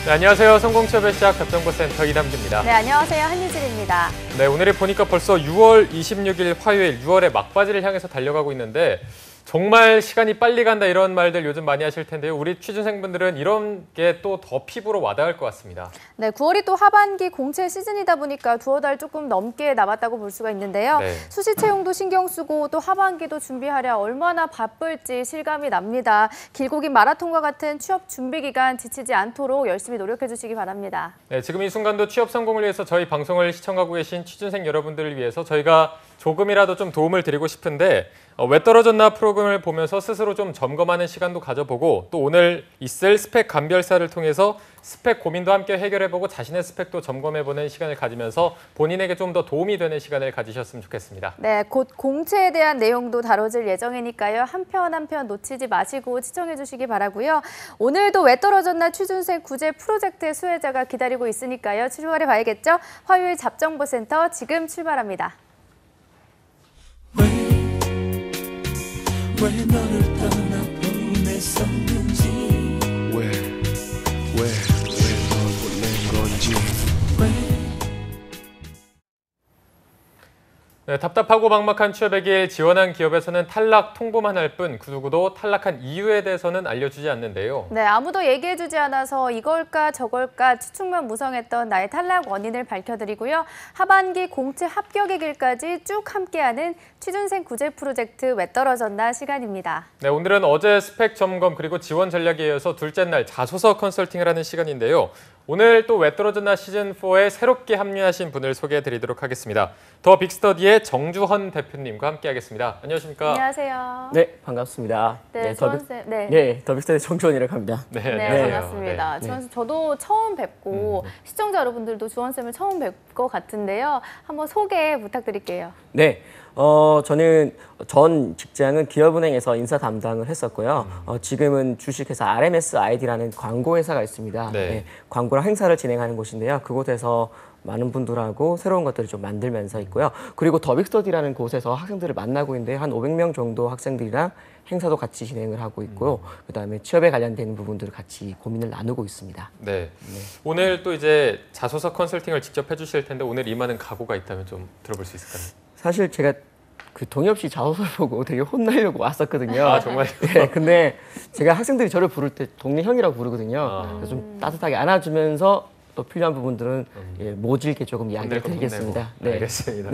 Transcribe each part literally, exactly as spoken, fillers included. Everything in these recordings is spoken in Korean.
네, 안녕하세요. 성공취업의 시작 답정보센터 이담주입니다. 네, 안녕하세요. 한유진입니다. 네, 오늘이 보니까 벌써 유월 이십육일 화요일, 유월의 막바지를 향해서 달려가고 있는데 정말 시간이 빨리 간다 이런 말들 요즘 많이 하실 텐데요. 우리 취준생분들은 이런 게 또 더 피부로 와닿을 것 같습니다. 네, 구월이 또 하반기 공채 시즌이다 보니까 두어 달 조금 넘게 남았다고 볼 수가 있는데요. 네. 수시 채용도 신경 쓰고 또 하반기도 준비하랴 얼마나 바쁠지 실감이 납니다. 길고 긴 마라톤과 같은 취업 준비 기간 지치지 않도록 열심히 노력해 주시기 바랍니다. 네, 지금 이 순간도 취업 성공을 위해서 저희 방송을 시청하고 계신 취준생 여러분들을 위해서 저희가 조금이라도 좀 도움을 드리고 싶은데 어, 왜 떨어졌나 프로그램을 보면서 스스로 좀 점검하는 시간도 가져보고 또 오늘 있을 스펙 감별사를 통해서 스펙 고민도 함께 해결해보고 자신의 스펙도 점검해보는 시간을 가지면서 본인에게 좀 더 도움이 되는 시간을 가지셨으면 좋겠습니다. 네, 곧 공채에 대한 내용도 다뤄질 예정이니까요. 한 편 한 편 놓치지 마시고 시청해 주시기 바라고요. 오늘도 왜 떨어졌나 취준생 구제 프로젝트의 수혜자가 기다리고 있으니까요. 출발해 봐야겠죠? 화요일 잡정보센터 지금 출발합니다. 왜 너를 떠나보냈었는지 왜, 왜, 왜 널 보낸 건지 왜 네, 답답하고 막막한 취업의 길 지원한 기업에서는 탈락 통보만 할 뿐 그 누구도 탈락한 이유에 대해서는 알려주지 않는데요. 네, 아무도 얘기해주지 않아서 이걸까 저걸까 추측만 무성했던 나의 탈락 원인을 밝혀드리고요. 하반기 공채 합격의 길까지 쭉 함께하는 취준생 구제 프로젝트 왜 떨어졌나 시간입니다. 네, 오늘은 어제 스펙 점검 그리고 지원 전략에 이어서 둘째 날 자소서 컨설팅을 하는 시간인데요. 오늘 또 왜 떨어졌나 시즌사에 새롭게 합류하신 분을 소개해드리도록 하겠습니다. 더 빅스터디의 정주헌 대표님과 함께하겠습니다. 안녕하십니까? 안녕하세요. 네, 반갑습니다. 네, 주헌쌤. 네. 네, 더 빅스터디 정주헌이라고 합니다. 네, 네, 안녕하세요. 반갑습니다. 네. 주헌쌤, 저도 처음 뵙고 음. 시청자 여러분들도 주헌쌤을 처음 뵐 것 같은데요. 한번 소개 부탁드릴게요. 네, 어, 저는 전 직장은 기업은행에서 인사 담당을 했었고요. 어, 지금은 주식회사 알엠에스아이디라는 광고회사가 있습니다. 네. 네, 광고랑 행사를 진행하는 곳인데요. 그곳에서 많은 분들하고 새로운 것들을 좀 만들면서 있고요. 그리고 더 빅스터디라는 곳에서 학생들을 만나고 있는데 한 오백 명 정도 학생들이랑 행사도 같이 진행을 하고 있고요. 그다음에 취업에 관련된 부분들을 같이 고민을 나누고 있습니다. 네. 네. 오늘 또 이제 자소서 컨설팅을 직접 해주실 텐데 오늘 임하는 각오가 있다면 좀 들어볼 수 있을까요? 사실 제가 그 동엽 씨 자소서를 보고 되게 혼나려고 왔었거든요. 아, 정말요? 네, 근데 제가 학생들이 저를 부를 때 동네 형이라고 부르거든요. 아. 그래서 좀 따뜻하게 안아주면서 또 필요한 부분들은 음. 예, 모질게 조금 이야기를 혼낼 건 드리겠습니다. 혼내고. 네. 알겠습니다.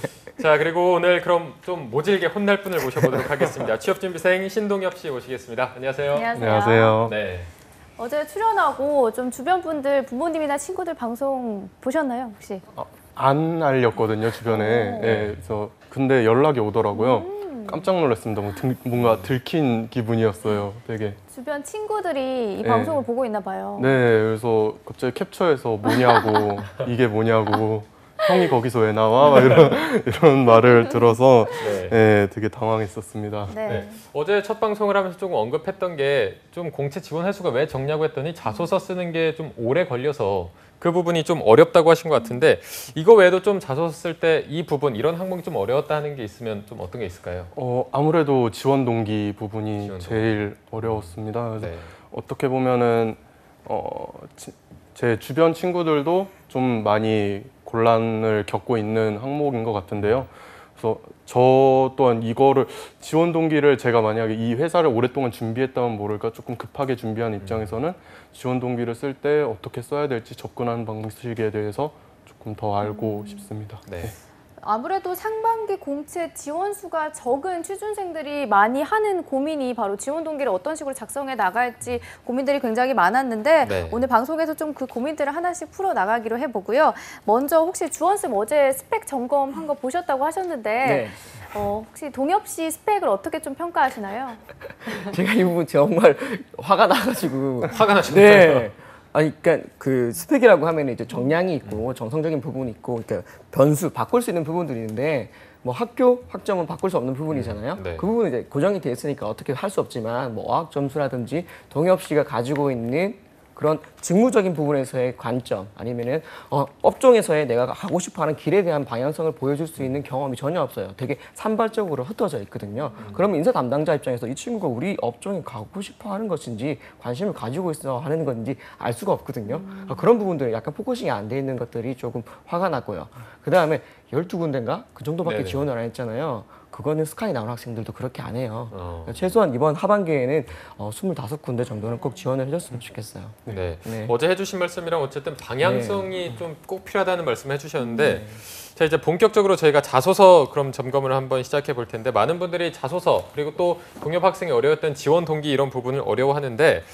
자, 그리고 오늘 그럼 좀 모질게 혼날 분을 모셔보도록 하겠습니다. 취업준비생 신동엽 씨 모시겠습니다. 안녕하세요. 안녕하세요. 네. 어제 출연하고 좀 주변 분들, 부모님이나 친구들 방송 보셨나요, 혹시? 아, 안 알렸거든요 주변에. 오. 예, 그래서 근데 연락이 오더라고요. 음. 깜짝 놀랐습니다. 뭐 들- 뭔가 들킨 기분이었어요. 되게. 주변 친구들이 이 네. 방송을 보고 있나 봐요. 네, 그래서 갑자기 캡처해서 뭐냐고 이게 뭐냐고 형이 거기서 왜 나와? 막 이런 이런 말을 들어서 네. 예, 되게 당황했었습니다. 네. 네. 어제 첫 방송을 하면서 조금 언급했던 게 좀 공채 지원 횟수가 왜 적냐고 했더니 자소서 쓰는 게 좀 오래 걸려서 그 부분이 좀 어렵다고 하신 것 같은데 이거 외에도 좀 자소서 쓸 때 이 부분 이런 항목이 좀 어려웠다는 게 있으면 좀 어떤 게 있을까요? 어, 아무래도 지원 동기 부분이 지원 동기. 제일 어려웠습니다. 그래서 네. 어떻게 보면은 어, 치- 제 주변 친구들도 좀 많이 곤란을 겪고 있는 항목인 것 같은데요. 그래서 저 또한 이거를 지원 동기를 제가 만약에 이 회사를 오랫동안 준비했다면 모를까 조금 급하게 준비한 입장에서는 지원 동기를 쓸 때 어떻게 써야 될지 접근하는 방식에 대해서 조금 더 알고 싶습니다. 네. 아무래도 상반기 공채 지원 수가 적은 취준생들이 많이 하는 고민이 바로 지원 동기를 어떤 식으로 작성해 나갈지 고민들이 굉장히 많았는데 네. 오늘 방송에서 좀 그 고민들을 하나씩 풀어 나가기로 해보고요. 먼저 혹시 주헌쌤 어제 스펙 점검한 거 보셨다고 하셨는데 네. 어, 혹시 동엽 씨 스펙을 어떻게 좀 평가하시나요? 제가 이 부분 정말 화가 나가지고 화가 나셨나요? 네. 아니, 그러니까 그 스펙이라고 하면 이제 정량이 있고 정성적인 부분이 있고, 그러니까 변수 바꿀 수 있는 부분들이 있는데 뭐 학교 학점은 바꿀 수 없는 부분이잖아요. 네. 그 부분은 이제 고정이 돼 있으니까 어떻게 할 수 없지만 뭐 어학 점수라든지 동엽 씨가 가지고 있는 그런 직무적인 부분에서의 관점 아니면은 어, 업종에서의 내가 가고 싶어하는 길에 대한 방향성을 보여줄 수 있는 경험이 전혀 없어요. 되게 산발적으로 흩어져 있거든요. 음. 그러면 인사 담당자 입장에서 이 친구가 우리 업종에 가고 싶어하는 것인지 관심을 가지고 있어 하는 건지 알 수가 없거든요. 음. 그런 부분들이 약간 포커싱이 안 돼 있는 것들이 조금 화가 났고요. 그 다음에 열두 군데인가 그 정도밖에 네네. 지원을 안 했잖아요. 그거는 스카이 나온 학생들도 그렇게 안 해요. 어. 최소한 이번 하반기에는 어, 스물다섯 군데 정도는 꼭 지원을 해줬으면 좋겠어요. 네. 네. 어제 해주신 말씀이랑 어쨌든 방향성이 좀 꼭 필요하다는 말씀을 해주셨는데 자 이제 본격적으로 저희가 자소서 그럼 점검을 한번 시작해 볼 텐데 많은 분들이 자소서 그리고 또 동엽 학생이 어려웠던 지원 동기 이런 부분을 어려워하는데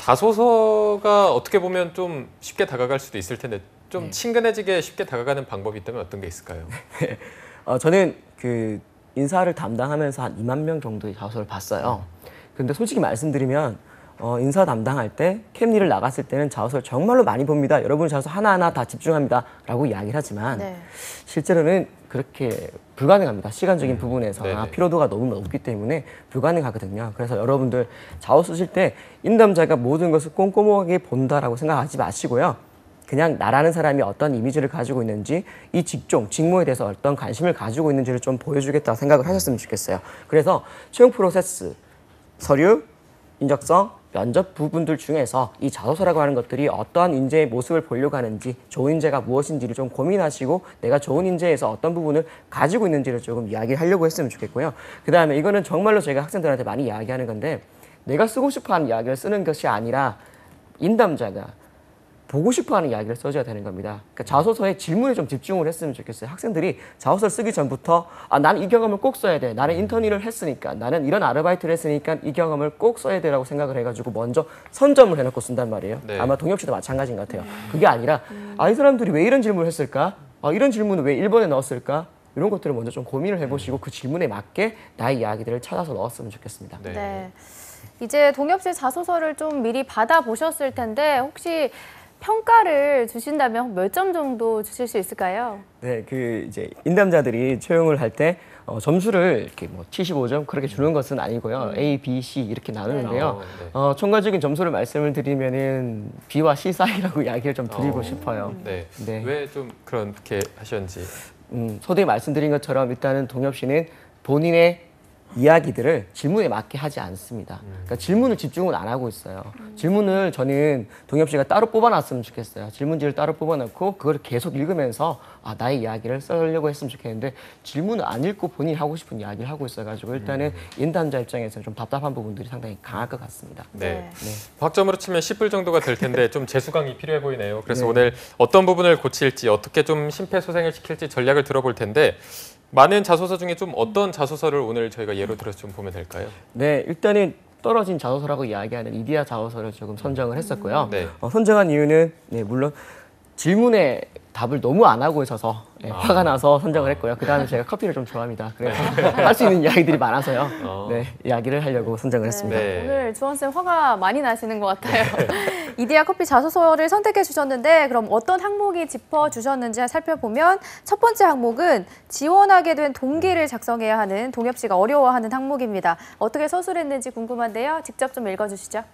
자소서가 어떻게 보면 좀 쉽게 다가갈 수도 있을 텐데 좀 네. 친근해지게 쉽게 다가가는 방법이 있다면 어떤 게 있을까요? 어, 저는 그 인사를 담당하면서 한 이만 명 정도의 자소서를 봤어요. 근데 솔직히 말씀드리면 어, 인사 담당할 때 캠리를 나갔을 때는 자소서를 정말로 많이 봅니다. 여러분 자소서 하나하나 다 집중합니다. 라고 이야기를 하지만 네. 실제로는 그렇게 불가능합니다. 시간적인 음, 부분에서나 네네. 피로도가 너무 높기 때문에 불가능하거든요. 그래서 여러분들 자소서 쓰실 때 인담자가 모든 것을 꼼꼼하게 본다라고 생각하지 마시고요. 그냥 나라는 사람이 어떤 이미지를 가지고 있는지 이 직종, 직무에 대해서 어떤 관심을 가지고 있는지를 좀 보여주겠다고 생각을 하셨으면 좋겠어요. 그래서 채용 프로세스, 서류, 인적성, 면접 부분들 중에서 이 자소서라고 하는 것들이 어떠한 인재의 모습을 보려고 하는지 좋은 인재가 무엇인지를 좀 고민하시고 내가 좋은 인재에서 어떤 부분을 가지고 있는지를 조금 이야기하려고 했으면 좋겠고요. 그 다음에 이거는 정말로 제가 학생들한테 많이 이야기하는 건데 내가 쓰고 싶어하는 이야기를 쓰는 것이 아니라 인담자가 보고 싶어하는 이야기를 써줘야 되는 겁니다. 그러니까 자소서에 질문에 좀 집중을 했으면 좋겠어요. 학생들이 자소서를 쓰기 전부터 아, 나는 이 경험을 꼭 써야 돼. 나는 인턴일을 했으니까. 나는 이런 아르바이트를 했으니까 이 경험을 꼭 써야 돼라고 생각을 해가지고 먼저 선점을 해놓고 쓴단 말이에요. 네. 아마 동엽 씨도 마찬가지인 것 같아요. 그게 아니라 아, 이 사람들이 왜 이런 질문을 했을까? 아, 이런 질문을 왜 일 번에 넣었을까? 이런 것들을 먼저 좀 고민을 해보시고 그 질문에 맞게 나의 이야기들을 찾아서 넣었으면 좋겠습니다. 네. 네. 이제 동엽 씨 자소서를 좀 미리 받아보셨을 텐데 혹시 평가를 주신다면 몇 점 정도 주실 수 있을까요? 네, 그 이제 인담자들이 채용을 할 때 어, 점수를 이렇게 뭐 칠십오 점 그렇게 주는 것은 아니고요. A, B, C 이렇게 나누는데요. 어, 네. 어, 총괄적인 점수를 말씀을 드리면은 B와 C 사이라고 이야기를 좀 드리고 어, 싶어요. 네. 네. 왜 좀 그렇게 하셨는지. 음, 소대에 말씀드린 것처럼 일단은 동엽 씨는 본인의 이야기들을 질문에 맞게 하지 않습니다. 그러니까 질문을 집중을 안 하고 있어요. 질문을 저는 동엽 씨가 따로 뽑아놨으면 좋겠어요. 질문지를 따로 뽑아놓고 그걸 계속 읽으면서 아, 나의 이야기를 써려고 했으면 좋겠는데 질문을 안 읽고 본인이 하고 싶은 이야기를 하고 있어가지고 일단은 인담자 입장에서는 좀 답답한 부분들이 상당히 강할 것 같습니다. 네. 네. 학점으로 치면 십 불 정도가 될 텐데 좀 재수강이 필요해 보이네요. 그래서 네. 오늘 어떤 부분을 고칠지 어떻게 좀 심폐소생을 시킬지 전략을 들어볼 텐데 많은 자소서 중에 좀 어떤 자소서를 오늘 저희가 예로 들어서 좀 보면 될까요? 네, 일단은 떨어진 자소서라고 이야기하는 이디야 자소서를 조금 선정을 했었고요. 네. 어, 선정한 이유는 네, 물론 질문에 답을 너무 안 하고 있어서 네, 아. 화가 나서 선정을 했고요. 그 다음에 제가 커피를 좀 좋아합니다. 그래서 할 수 있는 이야기들이 많아서요. 어. 네, 이야기를 하려고 선정을 했습니다. 네. 오늘 주원쌤 화가 많이 나시는 것 같아요. 이디야 커피 자소서를 선택해 주셨는데 그럼 어떤 항목이 짚어주셨는지 살펴보면 첫 번째 항목은 지원하게 된 동기를 작성해야 하는 동엽 씨가 어려워하는 항목입니다. 어떻게 서술했는지 궁금한데요. 직접 좀 읽어주시죠.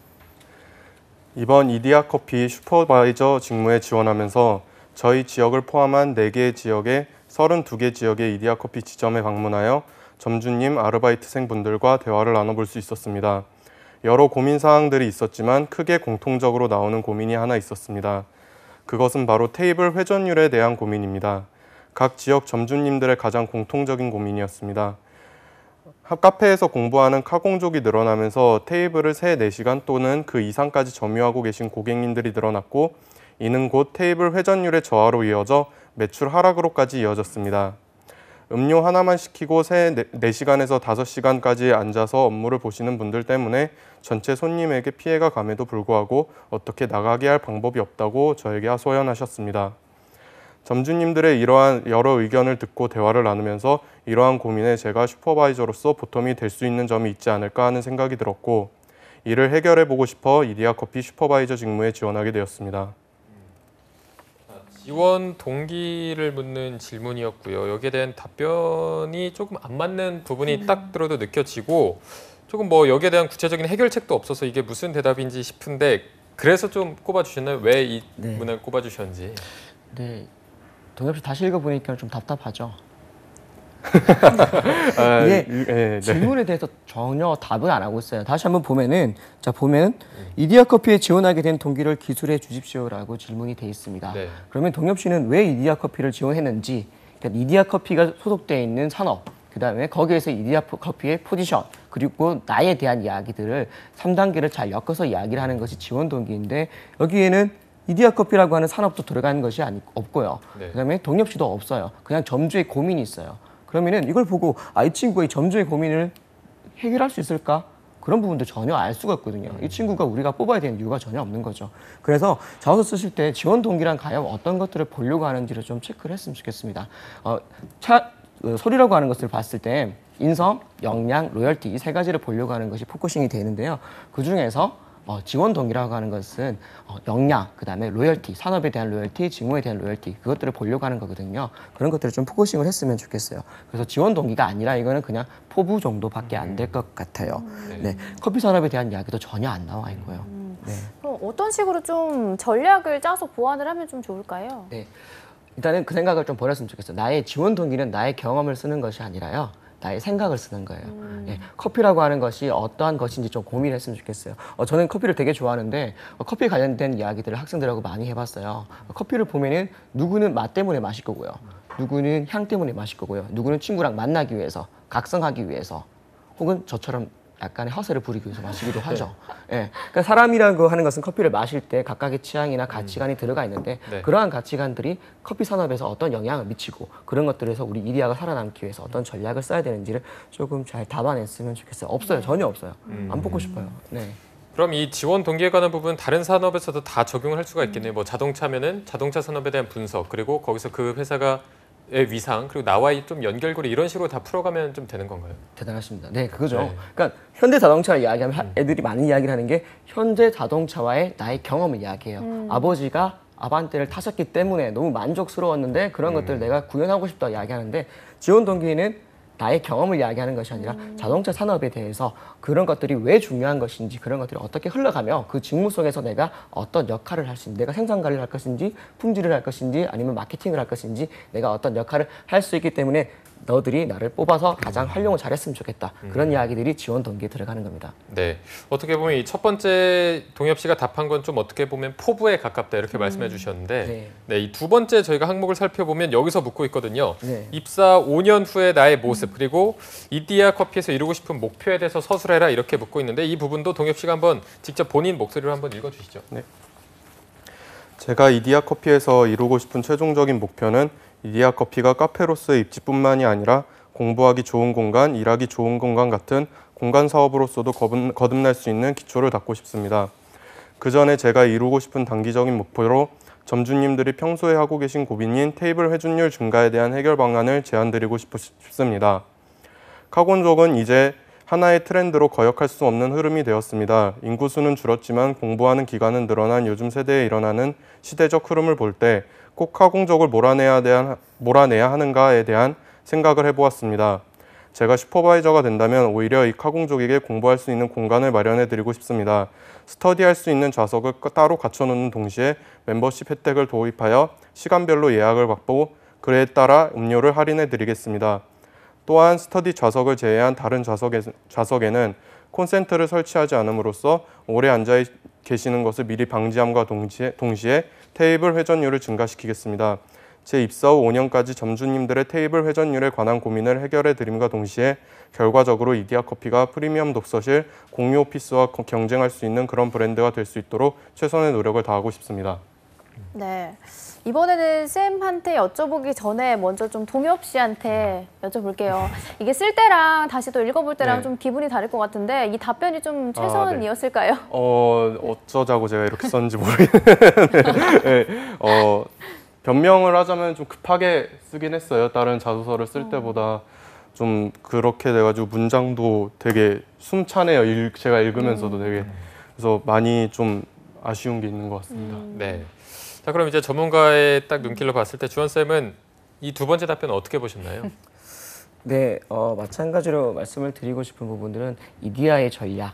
이번 이디야 커피 슈퍼바이저 직무에 지원하면서 저희 지역을 포함한 네 개 지역의 서른두 개 지역의 이디야 커피 지점에 방문하여 점주님, 아르바이트생 분들과 대화를 나눠볼 수 있었습니다. 여러 고민 사항들이 있었지만 크게 공통적으로 나오는 고민이 하나 있었습니다. 그것은 바로 테이블 회전율에 대한 고민입니다. 각 지역 점주님들의 가장 공통적인 고민이었습니다. 카페에서 공부하는 카공족이 늘어나면서 테이블을 세, 네 시간 또는 그 이상까지 점유하고 계신 고객님들이 늘어났고 이는 곧 테이블 회전율의 저하로 이어져 매출 하락으로까지 이어졌습니다. 음료 하나만 시키고 세, 네 시간에서 다섯 시간까지 앉아서 업무를 보시는 분들 때문에 전체 손님에게 피해가 감에도 불구하고 어떻게 나가게 할 방법이 없다고 저에게 하소연하셨습니다. 점주님들의 이러한 여러 의견을 듣고 대화를 나누면서 이러한 고민에 제가 슈퍼바이저로서 보탬이 될 수 있는 점이 있지 않을까 하는 생각이 들었고 이를 해결해보고 싶어 이디야 커피 슈퍼바이저 직무에 지원하게 되었습니다. 지원 동기를 묻는 질문이었고요. 여기에 대한 답변이 조금 안 맞는 부분이 딱 들어도 느껴지고 조금 뭐 여기에 대한 구체적인 해결책도 없어서 이게 무슨 대답인지 싶은데 그래서 좀 꼽아주셨나요? 왜 이 네. 문을 꼽아주셨는지. 네, 동엽 씨 다시 읽어보니까 좀 답답하죠. 아, 이게 이- 예, 네. 질문에 대해서 전혀 답을 안 하고 있어요. 다시 한번 보면은 자 보면 이디야 커피에 지원하게 된 동기를 기술해 주십시오라고 질문이 돼 있습니다. 네. 그러면 동엽 씨는 왜 이디야 커피를 지원했는지, 그러니까 이디야 커피가 소속돼 있는 산업, 그다음에 거기에서 이디야 커피의 포지션, 그리고 나에 대한 이야기들을 삼 단계를 잘 엮어서 이야기를 하는 것이 지원 동기인데, 여기에는 이디야 커피라고 하는 산업도 들어가는 것이 아니, 없고요. 네. 그다음에 동엽 씨도 없어요. 그냥 점주의 고민이 있어요. 그러면은 이걸 보고 아, 이 친구의 점주의 고민을 해결할 수 있을까? 그런 부분도 전혀 알 수가 없거든요. 이 친구가 우리가 뽑아야 되는 이유가 전혀 없는 거죠. 그래서 자소서 쓰실 때 지원 동기란 과연 어떤 것들을 보려고 하는지를 좀 체크를 했으면 좋겠습니다. 어, 차, 어, 소리라고 하는 것을 봤을 때 인성, 역량, 로열티 이 세 가지를 보려고 하는 것이 포커싱이 되는데요. 그 중에서 어, 지원 동기라고 하는 것은 어, 역량, 그 다음에 로열티, 산업에 대한 로열티, 직무에 대한 로열티 그것들을 보려고 하는 거거든요. 그런 것들을 좀 포커싱을 했으면 좋겠어요. 그래서 지원 동기가 아니라 이거는 그냥 포부 정도밖에 안 될 것 같아요. 네, 커피 산업에 대한 이야기도 전혀 안 나와 있고요. 네. 그럼 어떤 식으로 좀 전략을 짜서 보완을 하면 좀 좋을까요? 네. 일단은 그 생각을 좀 버렸으면 좋겠어요. 나의 지원 동기는 나의 경험을 쓰는 것이 아니라요. 나의 생각을 쓰는 거예요. 음. 예, 커피라고 하는 것이 어떠한 것인지 좀 고민을 했으면 좋겠어요. 어, 저는 커피를 되게 좋아하는데 어, 커피에 관련된 이야기들을 학생들하고 많이 해봤어요. 어, 커피를 보면은 누구는 맛 때문에 마실 거고요. 누구는 향 때문에 마실 거고요. 누구는 친구랑 만나기 위해서, 각성하기 위해서, 혹은 저처럼 약간의 허세를 부리기 위해서 마시기도 하죠. 예, 그러니까 사람이라고 하는 것은 커피를 마실 때 각각의 취향이나 가치관이 들어가 있는데 네. 그러한 가치관들이 커피 산업에서 어떤 영향을 미치고 그런 것들에서 우리 이디야가 살아남기 위해서 어떤 전략을 써야 되는지를 조금 잘 담아냈으면 좋겠어요. 없어요. 전혀 없어요. 안 뽑고 싶어요. 네. 그럼 이 지원 동기에 관한 부분 다른 산업에서도 다 적용을 할 수가 있겠네요. 뭐 자동차면은 자동차 산업에 대한 분석, 그리고 거기서 그 회사가 의 위상, 그리고 나와의 좀 연결고리 이런 식으로 다 풀어가면 좀 되는 건가요? 대단하십니다. 네, 그거죠. 네. 그러니까 현대 자동차를 이야기하면 하- 애들이 많은 이야기를 하는 게 현대 자동차와의 나의 경험을 이야기해요. 아버지가 아반떼를 타셨기 때문에 너무 만족스러웠는데 그런 것들을 내가 구현하고 싶다 이야기하는데, 지원 동기는 나의 경험을 이야기하는 것이 아니라 자동차 산업에 대해서 그런 것들이 왜 중요한 것인지, 그런 것들이 어떻게 흘러가며 그 직무 속에서 내가 어떤 역할을 할 수 있는지, 내가 생산 관리를 할 것인지, 품질을 할 것인지, 아니면 마케팅을 할 것인지, 내가 어떤 역할을 할 수 있기 때문에 너들이 나를 뽑아서 가장 활용을 잘했으면 좋겠다. 그런 이야기들이 지원 동기에 들어가는 겁니다. 네. 어떻게 보면 이 첫 번째 동엽 씨가 답한 건 좀 어떻게 보면 포부에 가깝다 이렇게 말씀해 주셨는데, 네. 네, 이 두 번째 저희가 항목을 살펴보면 여기서 묻고 있거든요. 네. 입사 오 년 후의 나의 모습, 그리고 이디야 커피에서 이루고 싶은 목표에 대해서 서술해라 이렇게 묻고 있는데, 이 부분도 동엽 씨가 한번 직접 본인 목소리로 한번 읽어주시죠. 제가 이디야 커피에서 이루고 싶은 최종적인 목표는 이디야 커피가 카페로서의 입지뿐만이 아니라 공부하기 좋은 공간, 일하기 좋은 공간 같은 공간 사업으로서도 거듭, 거듭날 수 있는 기초를 닦고 싶습니다. 그 전에 제가 이루고 싶은 단기적인 목표로 점주님들이 평소에 하고 계신 고민인 테이블 회전율 증가에 대한 해결 방안을 제안드리고 싶, 싶습니다. 카곤족은 이제 하나의 트렌드로 거역할 수 없는 흐름이 되었습니다. 인구수는 줄었지만 공부하는 기간은 늘어난 요즘 세대에 일어나는 시대적 흐름을 볼 때 꼭 카공족을 몰아내야, 대한, 몰아내야 하는가에 대한 생각을 해보았습니다. 제가 슈퍼바이저가 된다면 오히려 이 카공족에게 공부할 수 있는 공간을 마련해 드리고 싶습니다. 스터디할 수 있는 좌석을 따로 갖춰놓는 동시에 멤버십 혜택을 도입하여 시간별로 예약을 받고 그에 따라 음료를 할인해 드리겠습니다. 또한 스터디 좌석을 제외한 다른 좌석에, 좌석에는 콘센트를 설치하지 않음으로써 오래 앉아 계시는 것을 미리 방지함과 동시에, 동시에 테이블 회전율을 증가시키겠습니다. 제 입사 후 오 년까지 점주님들의 테이블 회전율에 관한 고민을 해결해 드림과 동시에 결과적으로 이디야 커피가 프리미엄 독서실, 공유 오피스와 경쟁할 수 있는 그런 브랜드가 될 수 있도록 최선의 노력을 다하고 싶습니다. 네. 이번에는 쌤한테 여쭤보기 전에 먼저 좀 동엽 씨한테 여쭤볼게요. 이게 쓸 때랑 다시 또 읽어볼 때랑 네. 좀 기분이 다를 것 같은데 이 답변이 좀 아, 최선이었을까요? 어, 어쩌자고 제가 이렇게 썼는지 모르겠는데 네, 어, 변명을 하자면 좀 급하게 쓰긴 했어요. 다른 자소서를 쓸 때보다 좀 그렇게 돼가지고 문장도 되게 숨차네요. 읽, 제가 읽으면서도 되게. 그래서 많이 좀 아쉬운 게 있는 것 같습니다. 네. 자, 그럼 이제 전문가의 딱 눈길로 봤을 때 주원 쌤은 이 두 번째 답변은 어떻게 보셨나요? 네, 어, 마찬가지로 말씀을 드리고 싶은 부분들은 이디야의 전략, 그다음에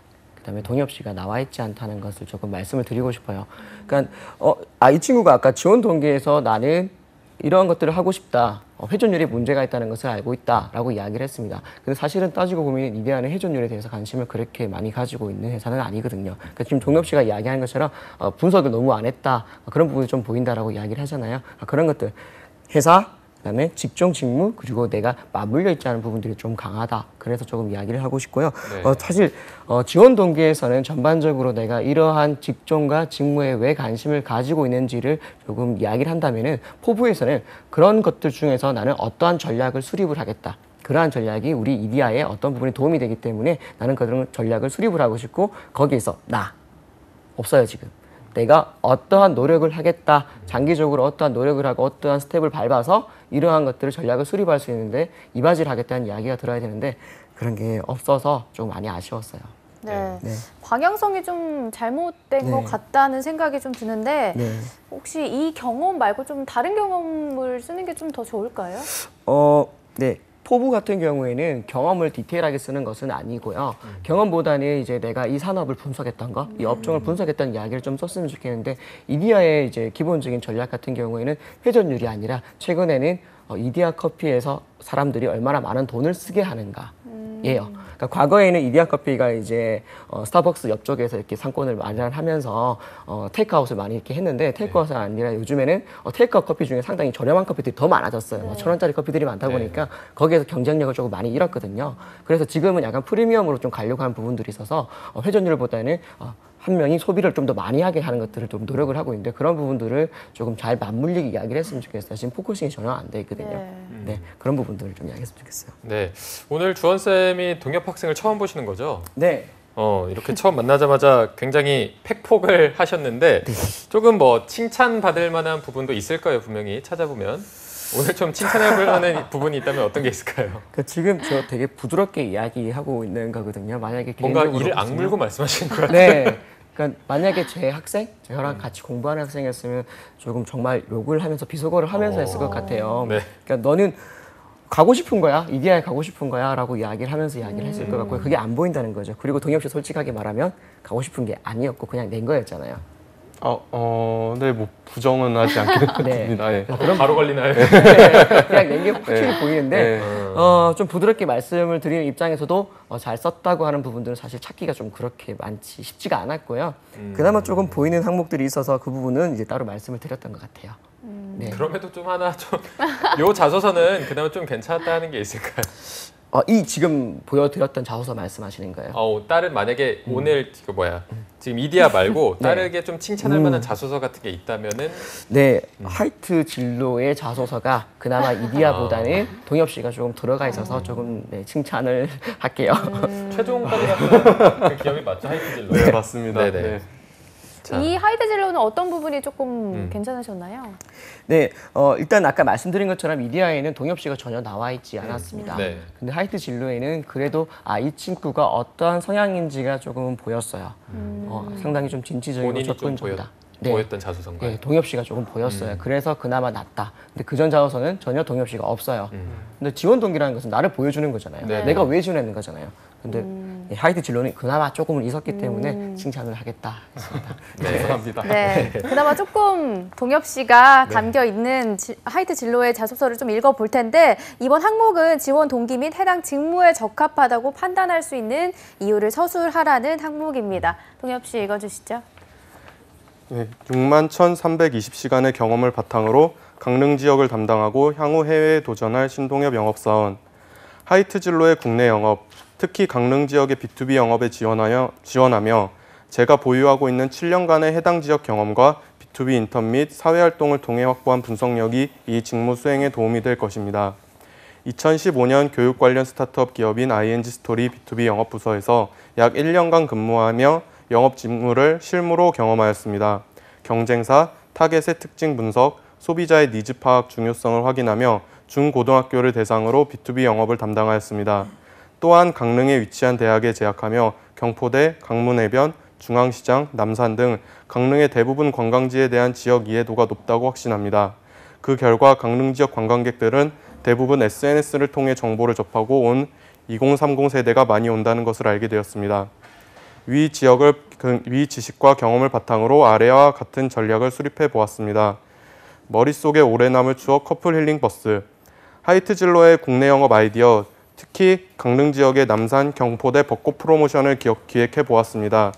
그다음에 동엽 씨가 나와 있지 않다는 것을 조금 말씀을 드리고 싶어요. 그러니까 어, 아, 이 친구가 아까 지원 동기에서 나는 이러한 것들을 하고 싶다. 어, 회전율에 문제가 있다는 것을 알고 있다라고 이야기를 했습니다. 근데 사실은 따지고 보면 이데아는 회전율에 대해서 관심을 그렇게 많이 가지고 있는 회사는 아니거든요. 그러니까 지금 동엽 씨가 이야기하는 것처럼 어, 분석을 너무 안 했다. 어, 그런 부분이 좀 보인다라고 이야기를 하잖아요. 어, 그런 것들 회사 그다음에 직종 직무 그리고 내가 맞물려 있지 않은 부분들이 좀 강하다. 그래서 조금 이야기를 하고 싶고요. 네. 어, 사실 어, 지원 동기에서는 전반적으로 내가 이러한 직종과 직무에 왜 관심을 가지고 있는지를 조금 이야기를 한다면은 포부에서는 그런 것들 중에서 나는 어떠한 전략을 수립을 하겠다. 그러한 전략이 우리 이디아에 어떤 부분에 도움이 되기 때문에 나는 그런 전략을 수립을 하고 싶고 거기에서 나 없어요 지금. 내가 어떠한 노력을 하겠다, 장기적으로 어떠한 노력을 하고 어떠한 스텝을 밟아서 이러한 것들을 전략을 수립할 수 있는데 이바지를 하겠다는 이야기가 들어야 되는데 그런 게 없어서 좀 많이 아쉬웠어요. 네. 네. 방향성이 좀 잘못된 네. 것 같다는 생각이 좀 드는데 네. 혹시 이 경험 말고 좀 다른 경험을 쓰는 게 좀 더 좋을까요? 어, 네. 포부 같은 경우에는 경험을 디테일하게 쓰는 것은 아니고요. 음. 경험보다는 이제 내가 이 산업을 분석했던 거, 이 업종을 분석했던 이야기를 좀 썼으면 좋겠는데 이디아의 이제 기본적인 전략 같은 경우에는 회전율이 아니라 최근에는 어, 이디아 커피에서 사람들이 얼마나 많은 돈을 쓰게 하는가. 예요. 그러니까 과거에는 이디아 커피가 이제 어, 스타벅스 옆쪽에서 이렇게 상권을 마련하면서 어, 테이크아웃을 많이 이렇게 했는데 테이크아웃이 아니라 요즘에는 어, 테이크아웃 커피 중에 상당히 저렴한 커피들이 더 많아졌어요. 뭐 천 원짜리 커피들이 많다 보니까 거기에서 경쟁력을 조금 많이 잃었거든요. 그래서 지금은 약간 프리미엄으로 좀 가려고 하는 부분들이 있어서 어, 회전율보다는 어, 한 명이 소비를 좀 더 많이 하게 하는 것들을 좀 노력을 하고 있는데 그런 부분들을 조금 잘 맞물리게 이야기를 했으면 좋겠어요. 지금 포커싱이 전혀 안 돼 있거든요. 네. 네, 그런 부분들을 좀 이야기했으면 좋겠어요. 네. 오늘 주원 쌤이 동엽 학생을 처음 보시는 거죠? 네. 어, 이렇게 처음 만나자마자 굉장히 팩폭을 하셨는데 조금 뭐 칭찬받을 만한 부분도 있을 거예요, 분명히 찾아보면. 오늘 좀 칭찬해볼 만한 부분이 있다면 어떤 게 있을까요? 그 지금 저 되게 부드럽게 이야기하고 있는 거거든요. 만약에 뭔가 개인적으로 이를 보시면- 악물고 말씀하시는 것 같아요. 네. 그러니까 만약에 제 학생, 저랑 같이 공부하는 학생이었으면 조금 정말 욕을 하면서 비속어를 하면서 했을 것 같아요. 네. 그러니까 너는 가고 싶은 거야, 이디아에 가고 싶은 거야라고 이야기를 하면서 이야기를 했을 것 같고요. 그게 안 보인다는 거죠. 그리고 동엽 씨 솔직하게 말하면 가고 싶은 게 아니었고 그냥 낸 거였잖아요. 어, 어, 네, 뭐 부정은 하지 않겠습니다. 네. 그럼 바로 걸리나요? 그냥 낸 게 확실히 네. 보이는데 네. 어, 좀 부드럽게 말씀을 드리는 입장에서도 어, 잘 썼다고 하는 부분들은 사실 찾기가 좀 그렇게 많지 쉽지가 않았고요. 그나마 조금 보이는 항목들이 있어서 그 부분은 이제 따로 말씀을 드렸던 것 같아요. 네. 그럼에도 좀 하나 좀 요 자소서는 그나마 좀 괜찮았다 하는 게 있을까요? 어, 이 지금 보여드렸던 자소서 말씀하시는 거예요? 어, 다른 만약에 오늘 그 뭐야 지금 이디아 말고 네. 다르게 좀 칭찬할 만한 자소서 같은 게 있다면은 네, 하이트 진로의 자소서가 그나마 이디아보다는 동엽 씨가 조금 들어가 있어서 조금 네, 칭찬을 할게요. 최종까지 갔던 그 기억이 맞죠? 하이트질로. 네, 맞습니다. 네네. 네. 자. 이 하이드 진로는 어떤 부분이 조금 음. 괜찮으셨나요? 네, 어, 일단 아까 말씀드린 것처럼 이디아에는 동엽 씨가 전혀 나와 있지 않았습니다. 네. 근데 하이트 진로에는 그래도 아, 이 친구가 어떠한 성향인지가 조금 보였어요. 어, 상당히 좀 진취적이고 본인이 좀 보였, 접근적이다. 네. 보였던 자소서인가요? 네, 동엽 씨가 조금 보였어요. 그래서 그나마 낫다. 근데 그전 자소서는 전혀 동엽 씨가 없어요. 근데 지원 동기라는 것은 나를 보여주는 거잖아요. 네. 내가 왜 지원했는 거잖아요. 근데 이 하이트 진로는 그나마 조금은 있었기 때문에 칭찬을 하겠다 했습니다. 감사합니다. 네. 그나마 조금 동엽 씨가 담겨 있는 지- 하이트 진로의 자소서를 좀 읽어볼 텐데 이번 항목은 지원 동기 및 해당 직무에 적합하다고 판단할 수 있는 이유를 서술하라는 항목입니다. 동엽 씨 읽어주시죠. 네, 육만 천삼백이십 시간의 경험을 바탕으로 강릉 지역을 담당하고 향후 해외에 도전할 신동엽 영업사원. 하이트 진로의 국내 영업, 특히 강릉 지역의 비투비 영업에 지원하여, 지원하며 제가 보유하고 있는 칠 년간의 해당 지역 경험과 비투비 인턴 및 사회활동을 통해 확보한 분석력이 이 직무 수행에 도움이 될 것입니다. 이천십오 년 교육 관련 스타트업 기업인 아이엔지 스토리 비투비 영업 부서에서 약 일 년간 근무하며 영업 직무를 실무로 경험하였습니다. 경쟁사, 타겟의 특징 분석, 소비자의 니즈 파악 중요성을 확인하며 중고등학교를 대상으로 비투비 영업을 담당하였습니다. 또한 강릉에 위치한 대학에 재학하며 경포대, 강문해변, 중앙시장, 남산 등 강릉의 대부분 관광지에 대한 지역 이해도가 높다고 확신합니다. 그 결과 강릉 지역 관광객들은 대부분 에스엔에스를 통해 정보를 접하고 온 이공삼공 세대가 많이 온다는 것을 알게 되었습니다. 위 지역을 그 위 지식과 경험을 바탕으로 아래와 같은 전략을 수립해 보았습니다. 머릿속에 오래 남을 추억 커플 힐링 버스. 하이트진로의 국내 영업 아이디어, 특히 강릉 지역의 남산, 경포대 벚꽃 프로모션을 기억, 기획해 보았습니다.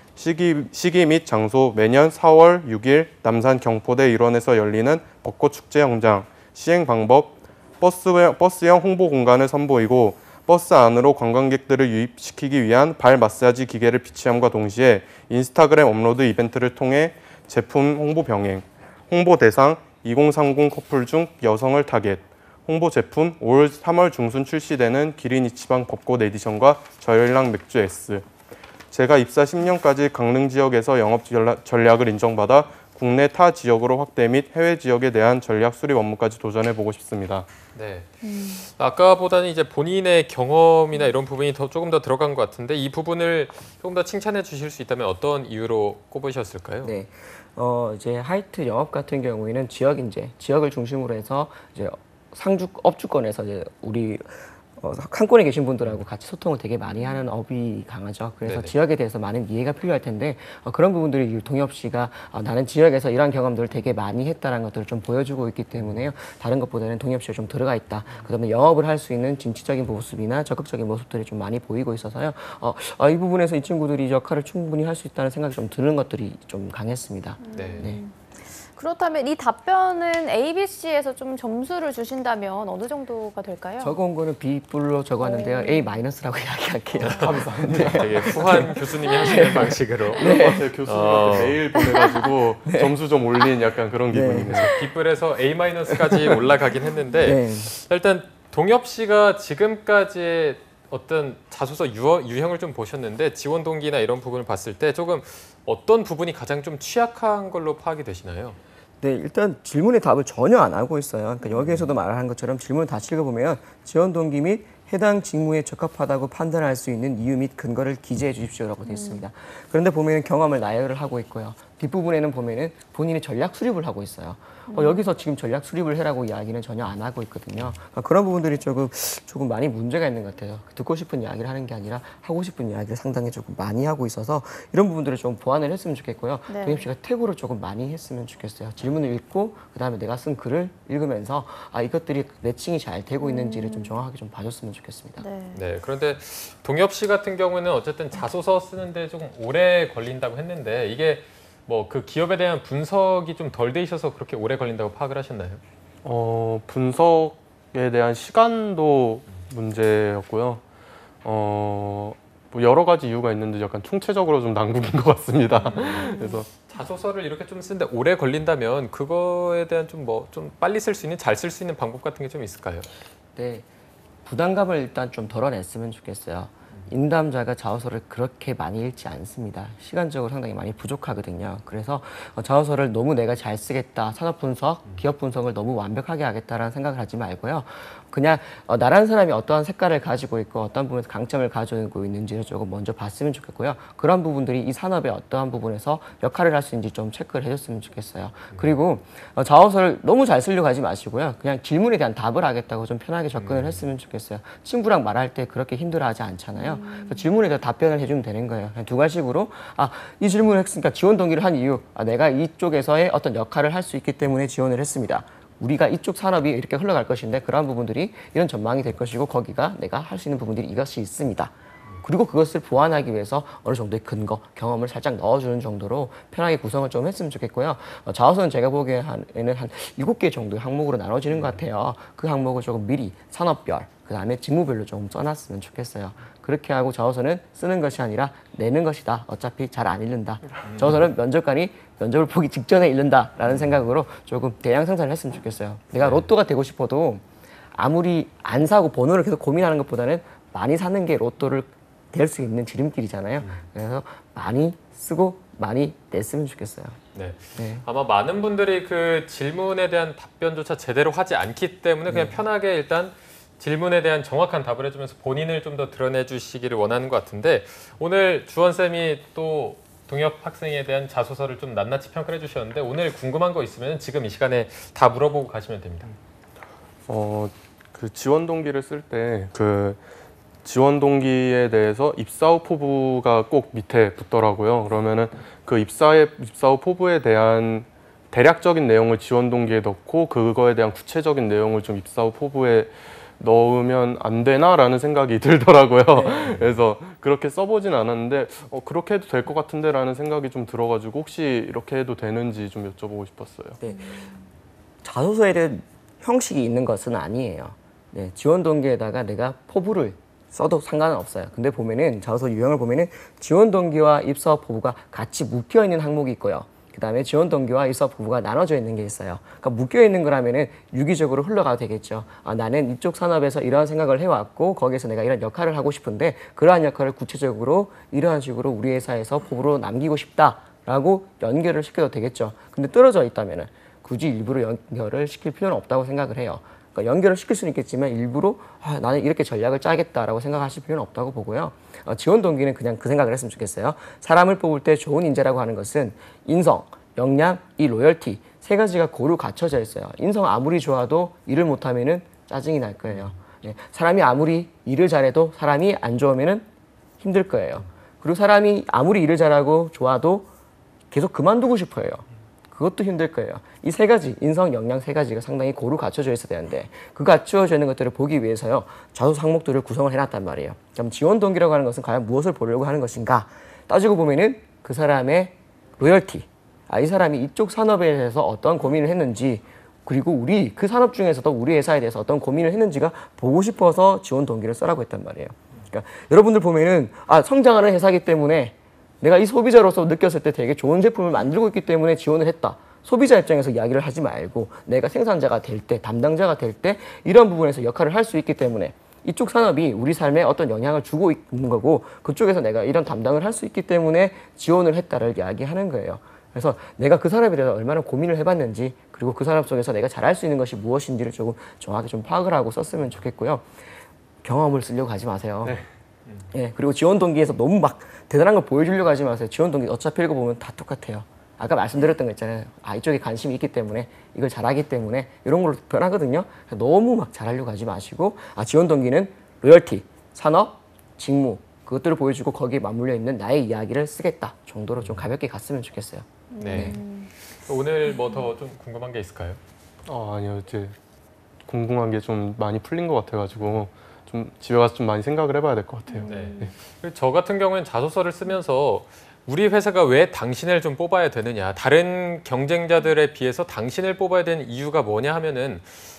시기, 시기 및 장소 매년 사월 육일 남산 경포대 일원에서 열리는 벚꽃 축제 현장. 시행 방법, 버스, 버스형 홍보 공간을 선보이고 버스 안으로 관광객들을 유입시키기 위한 발 마사지 기계를 비치함과 동시에 인스타그램 업로드 이벤트를 통해 제품 홍보 병행. 홍보 대상 이공삼공 커플 중 여성을 타겟. 홍보 제품 올 삼월 중순 출시되는 기린 이치방 벚꽃 에디션과 저열량 맥주 S. 제가 입사 십 년까지 강릉 지역에서 영업 전략을 인정받아 국내 타 지역으로 확대 및 해외 지역에 대한 전략 수립 업무까지 도전해 보고 싶습니다. 네. 음. 아까보다는 이제 본인의 경험이나 이런 부분이 더 조금 더 들어간 것 같은데 이 부분을 조금 더 칭찬해 주실 수 있다면 어떤 이유로 꼽으셨을까요? 네. 어, 이제 하이트 영업 같은 경우에는 지역 인재, 지역을 중심으로 해서 이제 상주 업주권에서 이제 우리 어, 상권에 계신 분들하고 같이 소통을 되게 많이 하는 업이 강하죠. 그래서 네네. 지역에 대해서 많은 이해가 필요할 텐데 어, 그런 부분들이 동엽 씨가 어, 나는 지역에서 이런 경험들을 되게 많이 했다는 것들을 좀 보여주고 있기 때문에요. 다른 것보다는 동엽 씨가 좀 들어가 있다. 그다음에 영업을 할 수 있는 진취적인 모습이나 적극적인 모습들이 좀 많이 보이고 있어서요. 어, 어, 이 부분에서 이 친구들이 역할을 충분히 할 수 있다는 생각이 좀 드는 것들이 좀 강했습니다. 네. 네. 그렇다면 이 답변은 에이비씨에서 좀 점수를 주신다면 어느 정도가 될까요? 적어온 거는 B뿔로 적었는데요. 오. A 마이너스라고 이야기할게요. 감사합니다. 되게 후한 교수님이 하시는 방식으로. 제 교수님한테 어. 메일 보내가지고 점수 좀 올린 약간 그런 기분이네요. B뿔에서 A-까지 올라가긴 했는데 네. 일단 동엽 씨가 지금까지의 어떤 자소서 유어, 유형을 좀 보셨는데 지원 동기나 이런 부분을 봤을 때 조금 어떤 부분이 가장 좀 취약한 걸로 파악이 되시나요? 네, 일단 질문의 답을 전혀 안 하고 있어요. 그러니까 여기에서도 말한 것처럼 질문을 다시 읽어보면 지원 동기 및 해당 직무에 적합하다고 판단할 수 있는 이유 및 근거를 기재해 주십시오라고 되어 있습니다. 그런데 보면 경험을 나열을 하고 있고요. 뒷부분에는 보면은 본인이 전략 수립을 하고 있어요. 어, 여기서 지금 전략 수립을 해라고 이야기는 전혀 안 하고 있거든요. 그러니까 그런 부분들이 조금 조금 많이 문제가 있는 것 같아요. 듣고 싶은 이야기를 하는 게 아니라 하고 싶은 이야기를 상당히 조금 많이 하고 있어서 이런 부분들을 좀 보완을 했으면 좋겠고요. 네. 동엽 씨가 태고를 조금 많이 했으면 좋겠어요. 질문을 읽고 그다음에 내가 쓴 글을 읽으면서 아 이것들이 매칭이 잘 되고 있는지를 좀 정확하게 좀 봐줬으면 좋겠습니다. 네. 네. 그런데 동엽 씨 같은 경우에는 어쨌든 자소서 쓰는데 조금 오래 걸린다고 했는데 이게 뭐 그 기업에 대한 분석이 좀 덜 돼 있어서 그렇게 오래 걸린다고 파악을 하셨나요? 어, 분석에 대한 시간도 문제였고요. 어, 뭐 여러 가지 이유가 있는데 약간 총체적으로 좀 난국인 것 같습니다. 그래서 자소서를 이렇게 좀 쓰는데 오래 걸린다면 그거에 대한 좀 뭐 좀 빨리 쓸 수 있는 잘 쓸 수 있는 방법 같은 게 좀 있을까요? 네, 부담감을 일단 좀 덜어냈으면 좋겠어요. 인담자가 자소서를 그렇게 많이 읽지 않습니다. 시간적으로 상당히 많이 부족하거든요. 그래서 자소서를 너무 내가 잘 쓰겠다, 산업 분석, 기업 분석을 너무 완벽하게 하겠다라는 생각을 하지 말고요. 그냥 어, 나라는 사람이 어떠한 색깔을 가지고 있고 어떤 부분에서 강점을 가지고 있는지를 조금 먼저 봤으면 좋겠고요. 그런 부분들이 이 산업의 어떠한 부분에서 역할을 할 수 있는지 좀 체크를 해줬으면 좋겠어요. 그리고 어, 자소서를 너무 잘 쓰려고 하지 마시고요. 그냥 질문에 대한 답을 하겠다고 좀 편하게 접근을 했으면 좋겠어요. 친구랑 말할 때 그렇게 힘들어하지 않잖아요. 그래서 질문에 대한 답변을 해주면 되는 거예요. 그냥 두 가지식으로 아, 이 질문을 했으니까 지원 동기를 한 이유, 아, 내가 이쪽에서의 어떤 역할을 할 수 있기 때문에 지원을 했습니다. 우리가 이쪽 산업이 이렇게 흘러갈 것인데 그러한 부분들이 이런 전망이 될 것이고 거기가 내가 할 수 있는 부분들이 이것이 있습니다. 그리고 그것을 보완하기 위해서 어느 정도의 근거, 경험을 살짝 넣어주는 정도로 편하게 구성을 좀 했으면 좋겠고요. 어, 자소서는 제가 보기에는 한 일곱 개 정도의 항목으로 나눠지는 것 같아요. 그 항목을 조금 미리 산업별, 그 다음에 직무별로 좀 써놨으면 좋겠어요. 그렇게 하고 자소서는 쓰는 것이 아니라 내는 것이다. 어차피 잘 안 읽는다. 자소서는 면접관이 면접을 보기 직전에 읽는다라는 생각으로 조금 대량 생산을 했으면 좋겠어요. 내가 로또가 되고 싶어도 아무리 안 사고 번호를 계속 고민하는 것보다는 많이 사는 게 로또를 될 수 있는 지름길이잖아요. 그래서 많이 쓰고 많이 냈으면 좋겠어요. 네. 네. 아마 많은 분들이 그 질문에 대한 답변조차 제대로 하지 않기 때문에 그냥 편하게 일단 질문에 대한 정확한 답을 해주면서 본인을 좀 더 드러내 주시기를 원하는 것 같은데 오늘 주원쌤이 또 동엽 학생에 대한 자소서를 좀 낱낱이 평가를 해주셨는데 오늘 궁금한 거 있으면 지금 이 시간에 다 물어보고 가시면 됩니다. 어, 그 지원 동기를 쓸 때 그 지원 동기에 대해서 입사 후 포부가 꼭 밑에 붙더라고요. 그러면은 그 입사의 입사 후 포부에 대한 대략적인 내용을 지원 동기에 넣고 그거에 대한 구체적인 내용을 좀 입사 후 포부에 넣으면 안 되나라는 생각이 들더라고요. 네. 그래서 그렇게 써보진 않았는데 어, 그렇게 해도 될 것 같은데라는 생각이 좀 들어가지고 혹시 이렇게 해도 되는지 좀 여쭤보고 싶었어요. 네. 자소서에 대한 형식이 있는 것은 아니에요. 네, 지원 동기에다가 내가 포부를 써도 상관은 없어요. 근데 보면은 자소서 유형을 보면은 지원 동기와 입사 포부가 같이 묶여 있는 항목이 있고요. 그 다음에 지원 동기와 입사 포부가 나눠져 있는 게 있어요. 그러니까 묶여 있는 거라면은 유기적으로 흘러가도 되겠죠. 아, 나는 이쪽 산업에서 이러한 생각을 해왔고 거기에서 내가 이런 역할을 하고 싶은데 그러한 역할을 구체적으로 이러한 식으로 우리 회사에서 포부로 남기고 싶다라고 연결을 시켜도 되겠죠. 근데 떨어져 있다면은 굳이 일부러 연결을 시킬 필요는 없다고 생각을 해요. 그러니까 연결을 시킬 수는 있겠지만 일부러 아, 나는 이렇게 전략을 짜겠다라고 생각하실 필요는 없다고 보고요. 어, 지원 동기는 그냥 그 생각을 했으면 좋겠어요. 사람을 뽑을 때 좋은 인재라고 하는 것은 인성, 역량, 이 로열티 세 가지가 고루 갖춰져 있어요. 인성 아무리 좋아도 일을 못하면은 짜증이 날 거예요. 네. 사람이 아무리 일을 잘해도 사람이 안 좋으면은 힘들 거예요. 그리고 사람이 아무리 일을 잘하고 좋아도 계속 그만두고 싶어요. 그것도 힘들 거예요. 이 세 가지, 인성, 역량 세 가지가 상당히 고루 갖춰져 있어야 되는데 그 갖춰져 있는 것들을 보기 위해서요. 자소서 항목들을 구성을 해놨단 말이에요. 그럼 지원 동기라고 하는 것은 과연 무엇을 보려고 하는 것인가? 따지고 보면은 그 사람의 로열티, 아, 이 사람이 이쪽 산업에 대해서 어떤 고민을 했는지 그리고 우리 그 산업 중에서도 우리 회사에 대해서 어떤 고민을 했는지가 보고 싶어서 지원 동기를 써라고 했단 말이에요. 그러니까 여러분들 보면은 아, 성장하는 회사이기 때문에 내가 이 소비자로서 느꼈을 때 되게 좋은 제품을 만들고 있기 때문에 지원을 했다. 소비자 입장에서 이야기를 하지 말고 내가 생산자가 될 때, 담당자가 될 때 이런 부분에서 역할을 할 수 있기 때문에 이쪽 산업이 우리 삶에 어떤 영향을 주고 있는 거고 그쪽에서 내가 이런 담당을 할 수 있기 때문에 지원을 했다를 이야기하는 거예요. 그래서 내가 그 사람에 대해서 얼마나 고민을 해봤는지 그리고 그 사람 속에서 내가 잘할 수 있는 것이 무엇인지를 조금 정확히 좀 파악을 하고 썼으면 좋겠고요. 경험을 쓰려고 하지 마세요. 네. 예, 그리고 지원 동기에서 너무 막 대단한 걸 보여주려고 하지 마세요. 지원 동기 어차피 읽어보면 다 똑같아요. 아까 말씀드렸던 거 있잖아요. 아, 이쪽에 관심이 있기 때문에 이걸 잘하기 때문에 이런 걸로 변하거든요. 너무 막 잘하려고 하지 마시고 아, 지원 동기는 로열티, 산업, 직무 그것들을 보여주고 거기에 맞물려 있는 나의 이야기를 쓰겠다 정도로 좀 가볍게 갔으면 좋겠어요. 네. 네. 오늘 뭐 더 좀 궁금한 게 있을까요? 어, 아니요. 이제 궁금한 게 좀 많이 풀린 것 같아가지고 좀 집에 가서 좀 많이 생각을 해봐야 될 것 같아요. 네. 네. 저 같은 경우에는 자소서를 쓰면서 우리 회사가 왜 당신을 좀 뽑아야 되느냐, 다른 경쟁자들에 비해서 당신을 뽑아야 되는 이유가 뭐냐 하면은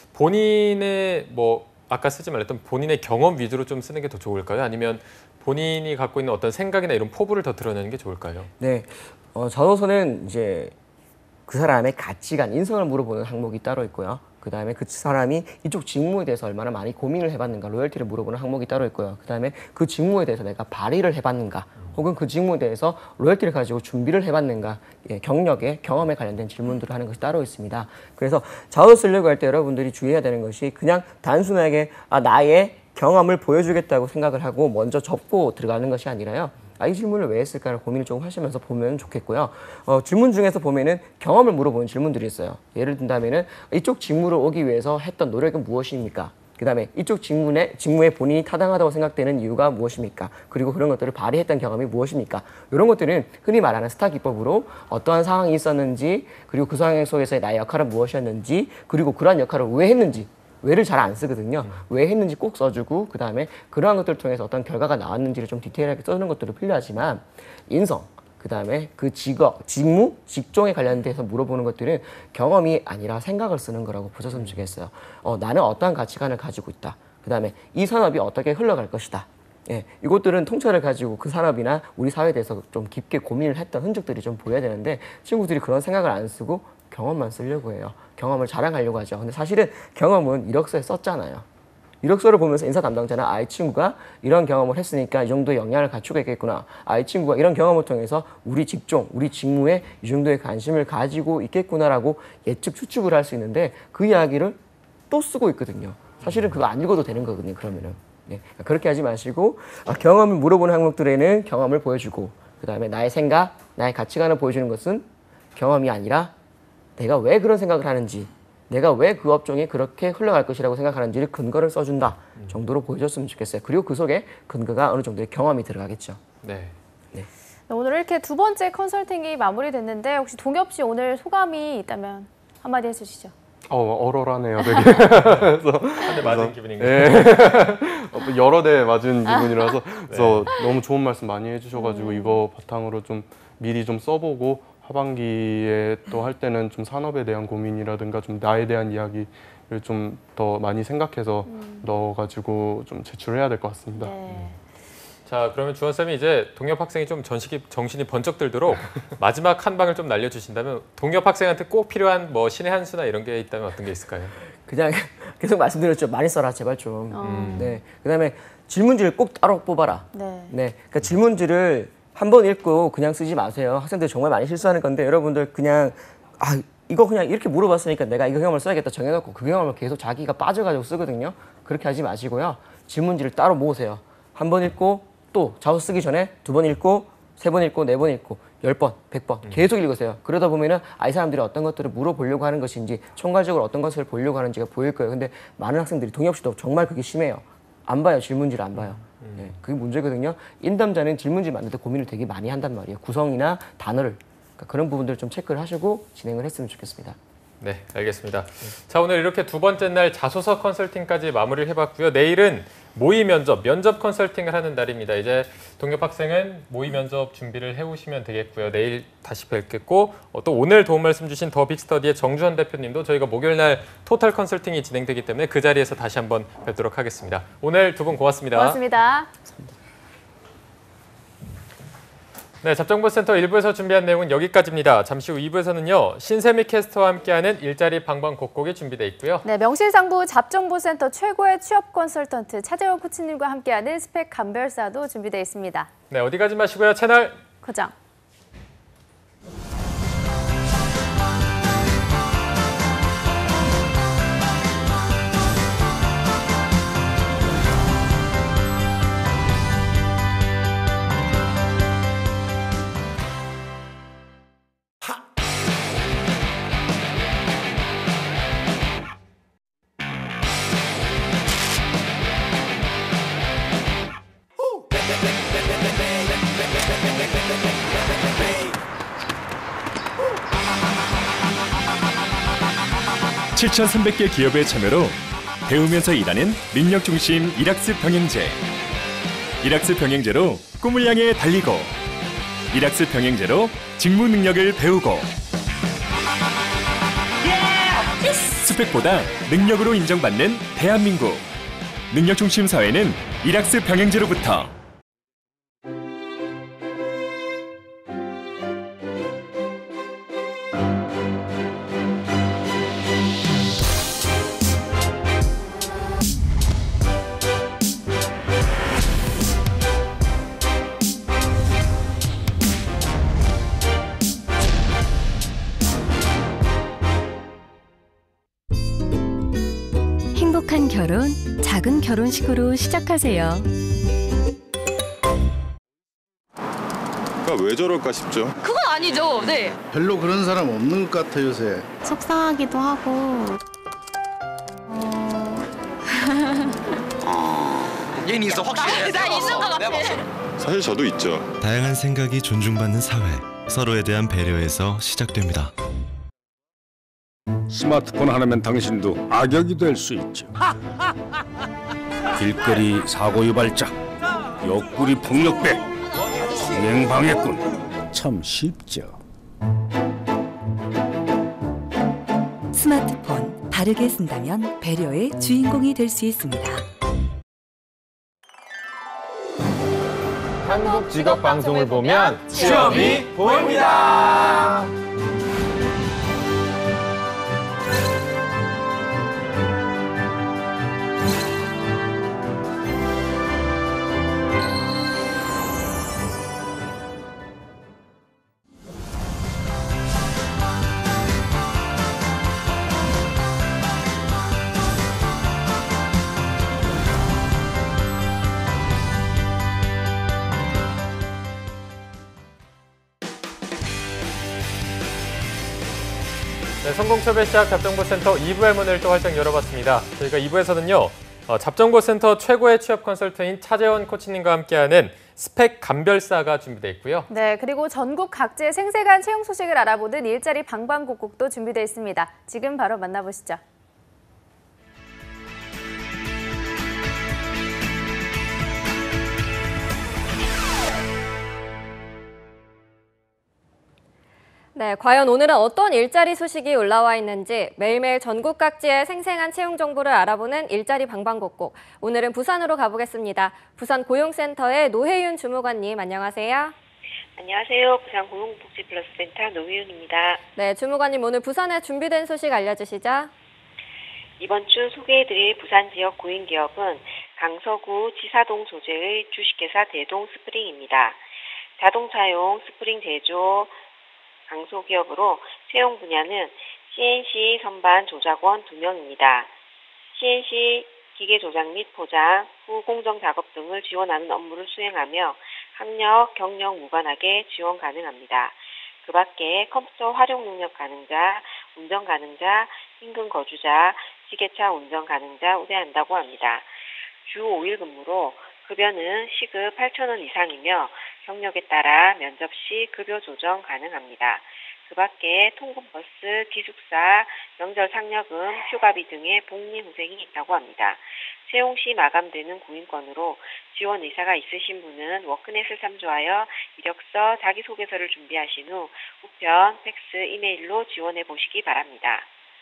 본인의 뭐 아까 쓰지 말랬던 본인의 경험 위주로 좀 쓰는 게 더 좋을까요? 아니면 본인이 갖고 있는 어떤 생각이나 이런 포부를 더 드러내는 게 좋을까요? 네, 어, 자소서는 이제 그 사람의 가치관, 인성을 물어보는 항목이 따로 있고요. 그 다음에 그 사람이 이쪽 직무에 대해서 얼마나 많이 고민을 해봤는가, 로열티를 물어보는 항목이 따로 있고요. 그 다음에 그 직무에 대해서 내가 발의를 해봤는가, 혹은 그 직무에 대해서 로열티를 가지고 준비를 해봤는가, 예, 경력에, 경험에 관련된 질문들을 하는 것이 따로 있습니다. 그래서 자소서 쓰려고 할 때 여러분들이 주의해야 되는 것이 그냥 단순하게 아, 나의 경험을 보여주겠다고 생각을 하고 먼저 접고 들어가는 것이 아니라요. 아, 이 질문을 왜 했을까를 고민을 조금 하시면서 보면 좋겠고요. 어, 질문 중에서 보면은 경험을 물어보는 질문들이 있어요. 예를 든다면은 이쪽 직무를 오기 위해서 했던 노력은 무엇입니까? 그 다음에 이쪽 직무에, 직무에 본인이 타당하다고 생각되는 이유가 무엇입니까? 그리고 그런 것들을 발휘했던 경험이 무엇입니까? 이런 것들은 흔히 말하는 스타 기법으로 어떠한 상황이 있었는지, 그리고 그 상황 속에서의 나의 역할은 무엇이었는지, 그리고 그러한 역할을 왜 했는지, 왜를 잘 안 쓰거든요. 왜 했는지 꼭 써주고 그 다음에 그러한 것들을 통해서 어떤 결과가 나왔는지를 좀 디테일하게 써주는 것들도 필요하지만 인성, 그 다음에 그 직업, 직무, 직종에 관련돼서 물어보는 것들은 경험이 아니라 생각을 쓰는 거라고 보셨으면 좋겠어요. 어, 나는 어떠한 가치관을 가지고 있다. 그 다음에 이 산업이 어떻게 흘러갈 것이다. 예, 이것들은 통찰을 가지고 그 산업이나 우리 사회에 대해서 좀 깊게 고민을 했던 흔적들이 좀 보여야 되는데 친구들이 그런 생각을 안 쓰고 경험만 쓰려고 해요. 경험을 자랑하려고 하죠. 근데 사실은 경험은 이력서에 썼잖아요. 이력서를 보면서 인사 담당자는 아, 이 친구가 이런 경험을 했으니까 이 정도의 역량을 갖추고 있겠구나. 아, 이 친구가 이런 경험을 통해서 우리 직종, 우리 직무에 이 정도의 관심을 가지고 있겠구나라고 예측 추측을 할 수 있는데 그 이야기를 또 쓰고 있거든요. 사실은 그거 안 읽어도 되는 거거든요. 그러면은. 네, 그렇게 하지 마시고 아, 경험을 물어보는 항목들에는 경험을 보여주고 그 다음에 나의 생각, 나의 가치관을 보여주는 것은 경험이 아니라 내가 왜 그런 생각을 하는지, 내가 왜 그 업종이 그렇게 흘러갈 것이라고 생각하는지를 근거를 써준다 정도로 보여줬으면 좋겠어요. 그리고 그 속에 근거가 어느 정도의 경험이 들어가겠죠. 네. 오늘 이렇게 두 번째 컨설팅이 마무리됐는데 혹시 동엽 씨 오늘 소감이 있다면 한마디 해주시죠. 어, 얼얼하네요, 되게. 한 대 맞은 기분인가요? 네. 어, 여러 대 맞은 기분이라서 그래서 너무 좋은 말씀 많이 해주셔가지고 이거 바탕으로 좀 미리 좀 써보고 하반기에 또 할 때는 좀 산업에 대한 고민이라든가 좀 나에 대한 이야기를 좀 더 많이 생각해서 넣어가지고 좀 제출해야 될 것 같습니다. 네. 자, 그러면 주원 쌤이 이제 동엽 학생이 좀 전식이, 정신이 번쩍 들도록 마지막 한 방을 좀 날려주신다면 동엽 학생한테 꼭 필요한 뭐 신의 한 수나 이런 게 있다면 어떤 게 있을까요? 그냥 계속 말씀드렸죠. 많이 써라 제발 좀. 어. 네. 그다음에 질문지를 꼭 따로 뽑아라. 네. 네. 그러니까 질문지를 한 번 읽고 그냥 쓰지 마세요. 학생들 정말 많이 실수하는 건데 여러분들 그냥 아 이거 그냥 이렇게 물어봤으니까 내가 이거 경험을 써야겠다 정해놓고 그 경험을 계속 자기가 빠져가지고 쓰거든요. 그렇게 하지 마시고요. 질문지를 따로 모으세요. 한 번 읽고 또 자소 쓰기 전에 두 번 읽고 세 번 읽고 네 번 읽고 열 번, 백 번 계속 읽으세요. 그러다 보면은 아, 이 사람들이 어떤 것들을 물어보려고 하는 것인지 총괄적으로 어떤 것을 보려고 하는지가 보일 거예요. 근데 많은 학생들이 동엽 씨도 정말 그게 심해요. 안 봐요. 질문지를 안 봐요. 네, 그게 문제거든요. 인담자는 질문지 만들 때 고민을 되게 많이 한단 말이에요. 구성이나 단어를. 그러니까 그런 부분들을 좀 체크를 하시고 진행을 했으면 좋겠습니다. 네, 알겠습니다. 자, 오늘 이렇게 두 번째 날 자소서 컨설팅까지 마무리를 해봤고요. 내일은 모의 면접, 면접 컨설팅을 하는 날입니다. 이제 동엽 학생은 모의 면접 준비를 해오시면 되겠고요. 내일 다시 뵙겠고 어, 또 오늘 도움 말씀 주신 더 빅스터디의 정주현 대표님도 저희가 목요일 날 토탈 컨설팅이 진행되기 때문에 그 자리에서 다시 한번 뵙도록 하겠습니다. 오늘 두 분 고맙습니다. 고맙습니다. 네, 잡정보센터 일 부에서 준비한 내용은 여기까지입니다. 잠시 후 이 부에서는요. 신세미 캐스터와 함께하는 일자리 방방곡곡이 준비되어 있고요. 네, 명실상부 잡정보센터 최고의 취업 컨설턴트 차재원 코치님과 함께하는 스펙 감별사도 준비되어 있습니다. 네, 어디 가지 마시고요. 채널 고정. 칠천삼백 개 기업의 참여로 배우면서 일하는 능력 중심 일학습 병행제. 일학습 병행제로 꿈을 향해 달리고, 일학습 병행제로 직무 능력을 배우고. 스펙보다 능력으로 인정받는 대한민국. 능력 중심 사회는 일학습 병행제로부터. 행복한 결혼, 작은 결혼식으로 시작하세요. 왜 저럴까 싶죠. 그건 아니죠. 네. 별로 그런 사람 없는 것 같아요, 요새. 속상하기도 하고. 어... 얘는 있어, 확실해. 나 있는 것 같아. 사실 저도 있죠. 다양한 생각이 존중받는 사회, 서로에 대한 배려에서 시작됩니다. 스마트폰 하나면 당신도 악역이 될 수 있죠. 길거리 사고 유발자, 옆구리 폭력배, 진행방해꾼. 참 쉽죠. 스마트폰 바르게 쓴다면 배려의 주인공이 될 수 있습니다. 한국 직업 방송을 보면 취업이 보입니다. 네, 성공취업의 시작 잡정보센터 이 부의 문을 또 활짝 열어봤습니다. 저희가 이 부에서는요. 어, 잡정보센터 최고의 취업 컨설트인 차재원 코치님과 함께하는 스펙 감별사가 준비되어 있고요. 네, 그리고 전국 각지의 생생한 채용 소식을 알아보는 일자리 방방곡곡도 준비되어 있습니다. 지금 바로 만나보시죠. 네, 과연 오늘은 어떤 일자리 소식이 올라와 있는지 매일매일 전국 각지의 생생한 채용 정보를 알아보는 일자리 방방곡곡. 오늘은 부산으로 가보겠습니다. 부산 고용센터의 노혜윤 주무관님, 안녕하세요. 안녕하세요. 부산 고용복지플러스센터 노혜윤입니다. 네, 주무관님 오늘 부산에 준비된 소식 알려주시죠. 이번 주 소개해드릴 부산 지역 고인기업은 강서구 지사동 소재의 주식회사 대동 스프링입니다. 자동차용 스프링 제조 강소기업으로 채용 분야는 씨엔씨 선반 조작원 두 명입니다. 씨엔씨 기계 조작 및 포장, 후 공정 작업 등을 지원하는 업무를 수행하며 학력, 경력 무관하게 지원 가능합니다. 그 밖에 컴퓨터 활용 능력 가능자, 운전 가능자, 인근 거주자, 지게차 운전 가능자 우대한다고 합니다. 주 오 일 근무로 급여는 시급 팔천 원 이상이며 경력에 따라 면접 시 급여 조정 가능합니다. 그 밖에 통근버스, 기숙사, 명절 상여금, 휴가비 등의 복리 후생이 있다고 합니다. 채용 시 마감되는 구인권으로 지원 의사가 있으신 분은 워크넷을 참조하여 이력서, 자기소개서를 준비하신 후 우편, 팩스, 이메일로 지원해 보시기 바랍니다.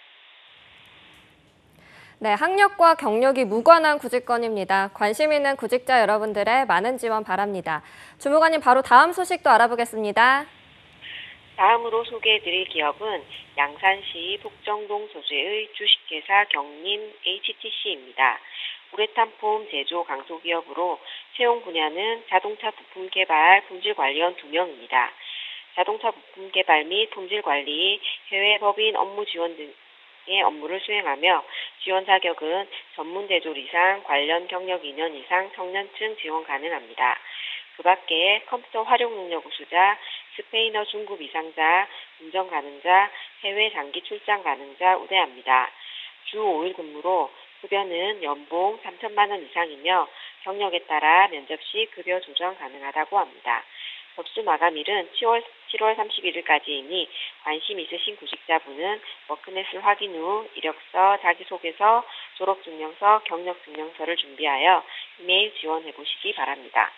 네, 학력과 경력이 무관한 구직권입니다. 관심 있는 구직자 여러분들의 많은 지원 바랍니다. 주무관님 바로 다음 소식도 알아보겠습니다. 다음으로 소개해드릴 기업은 양산시 북정동 소재의 주식회사 경림 에이치티씨입니다. 우레탄 폼 제조 강소기업으로 채용 분야는 자동차 부품 개발, 품질 관리원 두 명입니다. 자동차 부품 개발 및 품질 관리, 해외 법인 업무 지원 등 의 업무를 수행하며 지원 자격은 전문 제조리상, 관련 경력 이 년 이상 청년층 지원 가능합니다. 그 밖에 컴퓨터 활용 능력 우수자, 스페인어 중급 이상자, 운전 가능자, 해외 장기 출장 가능자 우대합니다. 주 오 일 근무로 급여는 연봉 삼천만 원 이상이며 경력에 따라 면접 시 급여 조정 가능하다고 합니다. 접수 마감일은 칠월 삼십일일까지이니 관심 있으신 구직자분은 워크넷을 확인 후 이력서, 자기소개서, 졸업증명서, 경력증명서를 준비하여 이메일 지원해 보시기 바랍니다.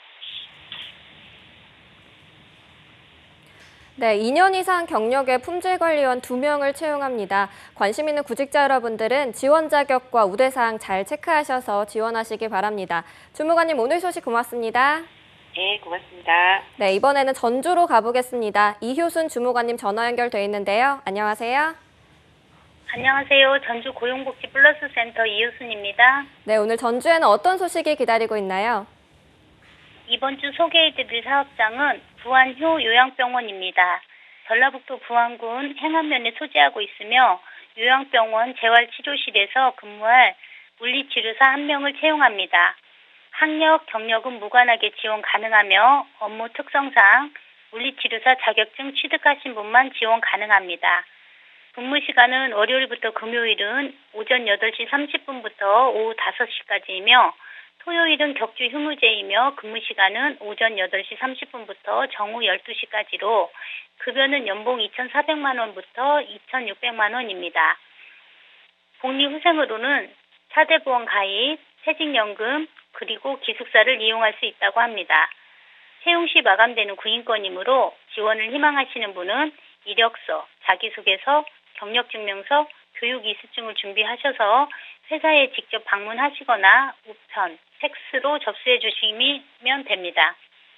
네, 이 년 이상 경력의 품질관리원 두 명을 채용합니다. 관심 있는 구직자 여러분들은 지원 자격과 우대사항 잘 체크하셔서 지원하시기 바랍니다. 주무관님 오늘 소식 고맙습니다. 네, 고맙습니다. 네, 이번에는 전주로 가보겠습니다. 이효순 주무관님 전화 연결돼 있는데요. 안녕하세요. 안녕하세요. 전주 고용복지 플러스 센터 이효순입니다. 네, 오늘 전주에는 어떤 소식이 기다리고 있나요? 이번 주 소개해드릴 사업장은 부안효 요양병원입니다. 전라북도 부안군 행안면에 소재하고 있으며 요양병원 재활치료실에서 근무할 물리치료사 한 명을 채용합니다. 학력, 경력은 무관하게 지원 가능하며 업무 특성상 물리치료사 자격증 취득하신 분만 지원 가능합니다. 근무 시간은 월요일부터 금요일은 오전 여덟 시 삼십 분부터 오후 다섯 시까지이며 토요일은 격주 휴무제이며 근무 시간은 오전 여덟 시 삼십 분부터 정오 열두 시까지로 급여는 연봉 이천사백만 원부터 이천육백만 원입니다. 복리후생으로는 사대보험 가입, 퇴직연금, 그리고 기숙사를 이용할 수 있다고 합니다. 채용 시 마감되는 구인권이므로 지원을 희망하시는 분은 이력서, 자기소개서, 경력증명서, 교육 이수증을 준비하셔서 회사에 직접 방문하시거나 우편, 팩스로 접수해 주시면 됩니다.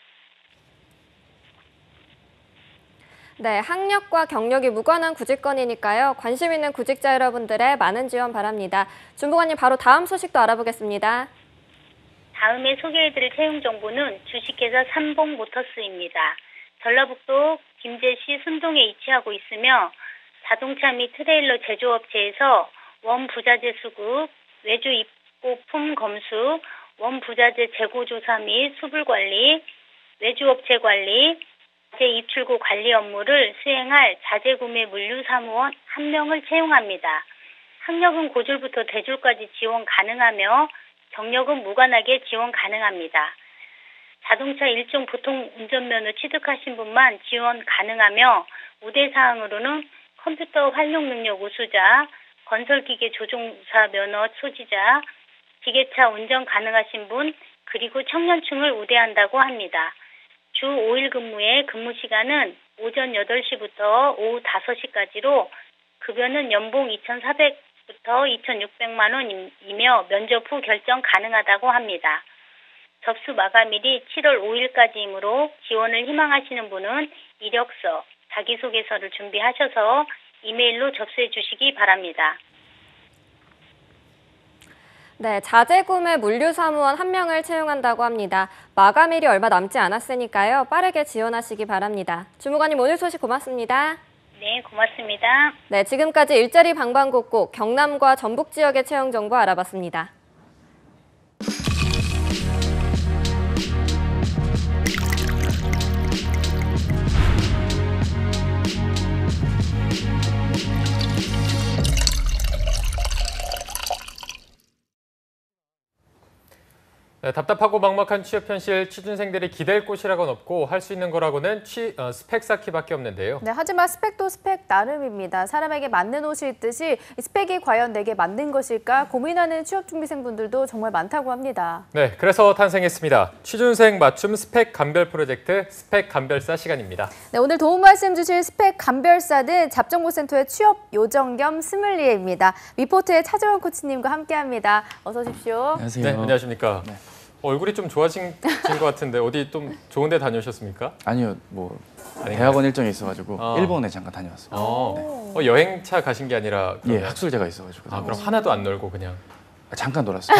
네, 학력과 경력이 무관한 구직권이니까요. 관심 있는 구직자 여러분들의 많은 지원 바랍니다. 주무관님 바로 다음 소식도 알아보겠습니다. 다음에 소개해드릴 채용 정보는 주식회사 삼봉모터스입니다. 전라북도 김제시 순동에 위치하고 있으며 자동차 및 트레일러 제조업체에서 원부자재 수급, 외주 입고품 검수, 원부자재 재고조사 및 수불관리, 외주업체 관리, 자재 입출구 관리 업무를 수행할 자재구매 물류사무원 한 명을 채용합니다. 학력은 고졸부터 대졸까지 지원 가능하며 경력은 무관하게 지원 가능합니다. 자동차 일종 보통 운전면허 취득하신 분만 지원 가능하며 우대사항으로는 컴퓨터 활용 능력 우수자, 건설기계 조종사 면허 소지자, 기계차 운전 가능하신 분, 그리고 청년층을 우대한다고 합니다. 주 오 일 근무의 근무 시간은 오전 여덟 시부터 오후 다섯 시까지로 급여는 연봉 이천사백부터 이천육백만 원이며 면접 후 결정 가능하다고 합니다. 접수 마감일이 칠월 오일까지이므로 지원을 희망하시는 분은 이력서, 자기소개서를 준비하셔서 이메일로 접수해 주시기 바랍니다. 네, 자재구매 물류사무원 한 명을 채용한다고 합니다. 마감일이 얼마 남지 않았으니까요. 빠르게 지원하시기 바랍니다. 주무관님 오늘 소식 고맙습니다. 네, 고맙습니다. 네, 지금까지 일자리 방방곡곡 경남과 전북 지역의 채용 정보 알아봤습니다. 네, 답답하고 막막한 취업 현실, 취준생들이 기댈 곳이라고는 없고 할 수 있는 거라고는 취, 어, 스펙 쌓기밖에 없는데요. 네, 하지만 스펙도 스펙 나름입니다. 사람에게 맞는 옷이 있듯이 이 스펙이 과연 내게 맞는 것일까 고민하는 취업준비생분들도 정말 많다고 합니다. 네, 그래서 탄생했습니다. 취준생 맞춤 스펙 감별 프로젝트 스펙 감별사 시간입니다. 네, 오늘 도움 말씀 주실 스펙 감별사는 잡정보센터의 취업 요정 겸 스물리에입니다. 위포트의 차재원 코치님과 함께합니다. 어서 오십시오. 안녕하세요. 네, 안녕하십니까. 네. 얼굴이 좀 좋아진 것 같은데 어디 좀 좋은 데 다녀오셨습니까? 아니요, 뭐 아닌가요? 대학원 일정이 있어가지고 어. 일본에 잠깐 다녀왔어요. 어. 네. 어, 여행차 가신 게 아니라 예, 학술제가 있어가지고. 아, 그럼 하나도 안 놀고 그냥 아, 잠깐 놀았어요.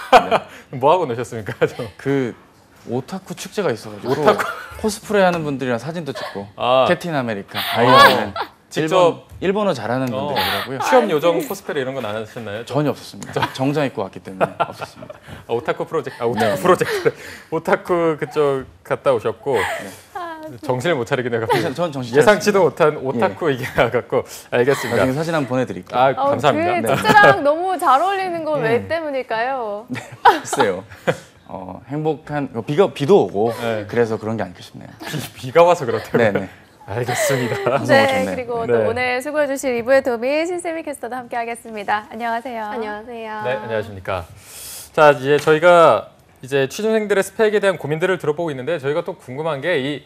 네. 뭐 하고 노셨습니까? 그 오타쿠 축제가 있어가지고 오타쿠 코스프레하는 분들이랑 사진도 찍고 아. 캡틴 아메리카, 아이언맨 직접 일본, 일본어 잘하는 어. 분들이라고요. 취업 요정 코스프레 이런 건 안 하셨나요? 전혀 없었습니다. 정장 입고 왔기 때문에 없었습니다. 아, 오타쿠 프로젝트, 아, 오타쿠 네. 프로젝트, 오타쿠 그쪽 갔다 오셨고 네. 정신을 못 차리겠네요. 전 정신 예상치도 못한 오타쿠 얘기가 갖고 알겠습니다. 나중에 사진 한번 보내드릴게요. 아, 감사합니다. 그 축제랑 너무 잘 어울리는 건 왜 네. 때문일까요? 네, 글쎄요. 어, 행복한 비가 비도 오고 네. 그래서 그런 게 아닐까 싶네요. 비, 비가 와서 그렇다고요? 네네. 알겠습니다. 네, 그리고 네. 또 오늘 수고해 주실 이부의 도미 신세미 캐스터도 함께 하겠습니다. 안녕하세요. 안녕하세요. 네, 안녕하십니까. 자, 이제 저희가 이제 취준생들의 스펙에 대한 고민들을 들어보고 있는데 저희가 또 궁금한 게 이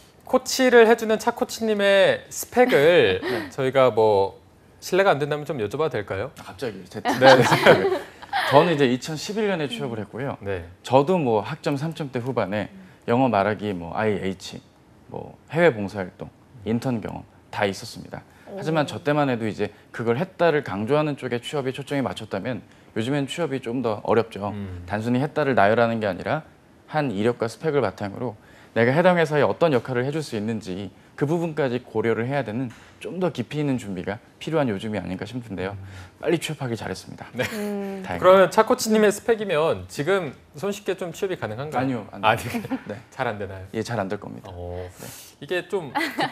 코치를 해주는 차 코치님의 스펙을 네. 저희가 뭐 실례가 안 된다면 좀 여쭤봐도 될까요? 아, 갑자기 제 네. 저는 이제 이천십일 년에 취업을 했고요. 네. 저도 뭐 학점 삼 점대 후반에 영어 말하기, 뭐 아이에이치, 뭐 해외 봉사활동, 인턴 경험 다 있었습니다. 하지만 저 때만 해도 이제 그걸 했다를 강조하는 쪽에 취업에 초점이 맞췄다면 요즘엔 취업이 좀 더 어렵죠. 음. 단순히 했다를 나열하는 게 아니라 한 이력과 스펙을 바탕으로 내가 해당 회사에 어떤 역할을 해줄 수 있는지 그 부분까지 고려를 해야 되는 좀 더 깊이 있는 준비가 필요한 요즘이 아닌가 싶은데요. 빨리 취업하기 잘했습니다. 네. 음. 그러면 차 코치님의 스펙이면 지금 손쉽게 좀 취업이 가능한가요? 아니요. 안 아니, 네. 잘 안 되나요? 예, 잘 안 될 겁니다. 어, 네. 이게 좀 그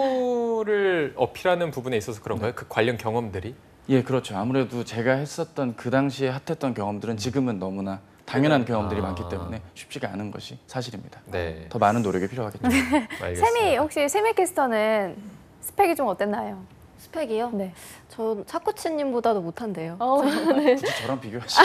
직무를 어필하는 부분에 있어서 그런가요? 네. 그 관련 경험들이? 예, 그렇죠. 아무래도 제가 했었던 그 당시에 핫했던 경험들은 지금은 너무나 당연한 경험들이 아. 많기 때문에 쉽지가 않은 것이 사실입니다. 네. 더 많은 노력이 필요하겠죠. 네. 세미, 혹시 세미 캐스터는 스펙이 좀 어땠나요? 스펙이요? 네. 전 차코치님보다도 못한데요. 어, 네. 굳이 저랑 비교하시면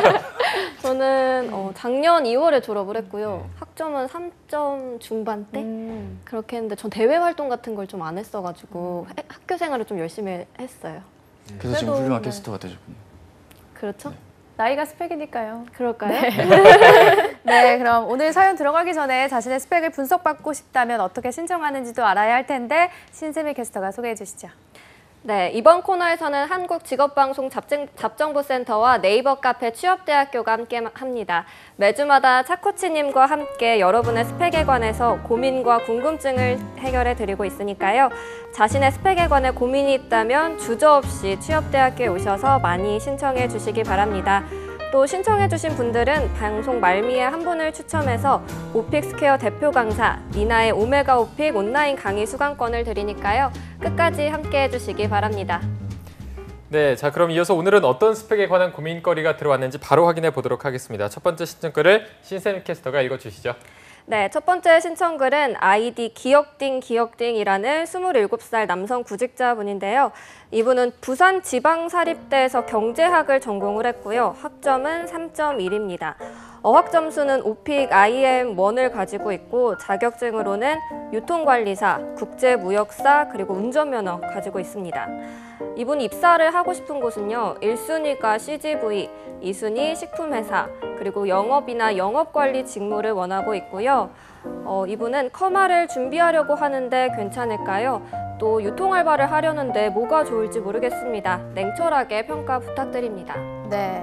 저는 어, 작년 이월에 졸업을 했고요. 음. 학점은 삼 점 중반대? 음. 그렇게 했는데 전 대외 활동 같은 걸 좀 안 했어가지고 음. 학교 생활을 좀 열심히 했어요. 그래서 지금 훌륭한 네. 캐스터가 되셨군요. 그렇죠. 네. 나이가 스펙이니까요. 그럴까요? 네. 네, 그럼 오늘 사연 들어가기 전에 자신의 스펙을 분석받고 싶다면 어떻게 신청하는지도 알아야 할 텐데 신세미 캐스터가 소개해 주시죠. 네, 이번 코너에서는 한국직업방송 잡정, 잡정보센터와 네이버 카페 취업대학교가 함께합니다. 매주마다 차코치님과 함께 여러분의 스펙에 관해서 고민과 궁금증을 해결해드리고 있으니까요. 자신의 스펙에 관해 고민이 있다면 주저없이 취업대학교에 오셔서 많이 신청해 주시기 바랍니다. 또 신청해주신 분들은 방송 말미에 한 분을 추첨해서 오픽스퀘어 대표 강사 니나의 오메가 오픽 온라인 강의 수강권을 드리니까요. 끝까지 함께해 주시기 바랍니다. 네, 자 그럼 이어서 오늘은 어떤 스펙에 관한 고민거리가 들어왔는지 바로 확인해 보도록 하겠습니다. 첫 번째 신청글을 신세미 캐스터가 읽어주시죠. 네, 첫 번째 신청글은 아이디 기억딩 기억딩이라는 스물일곱 살 남성 구직자분인데요. 이분은 부산 지방사립대에서 경제학을 전공을 했고요. 학점은 삼 점 일입니다. 어학 점수는 오픽 아이엠 원을 가지고 있고 자격증으로는 유통관리사, 국제무역사, 그리고 운전면허 가지고 있습니다. 이분이 입사를 하고 싶은 곳은요. 일 순위가 씨지브이, 이 순위 식품회사, 그리고 영업이나 영업관리 직무를 원하고 있고요. 어, 이분은 커마를 준비하려고 하는데 괜찮을까요? 또 유통알바를 하려는데 뭐가 좋을지 모르겠습니다. 냉철하게 평가 부탁드립니다. 네.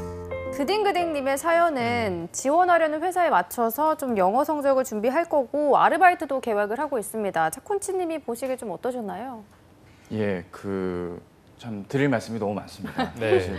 그딩그딩님의 사연은 지원하려는 회사에 맞춰서 좀 영어 성적을 준비할 거고 아르바이트도 계획을 하고 있습니다. 차콘치님이 보시기에 좀 어떠셨나요? 예, 그 참 드릴 말씀이 너무 많습니다. 네. 사실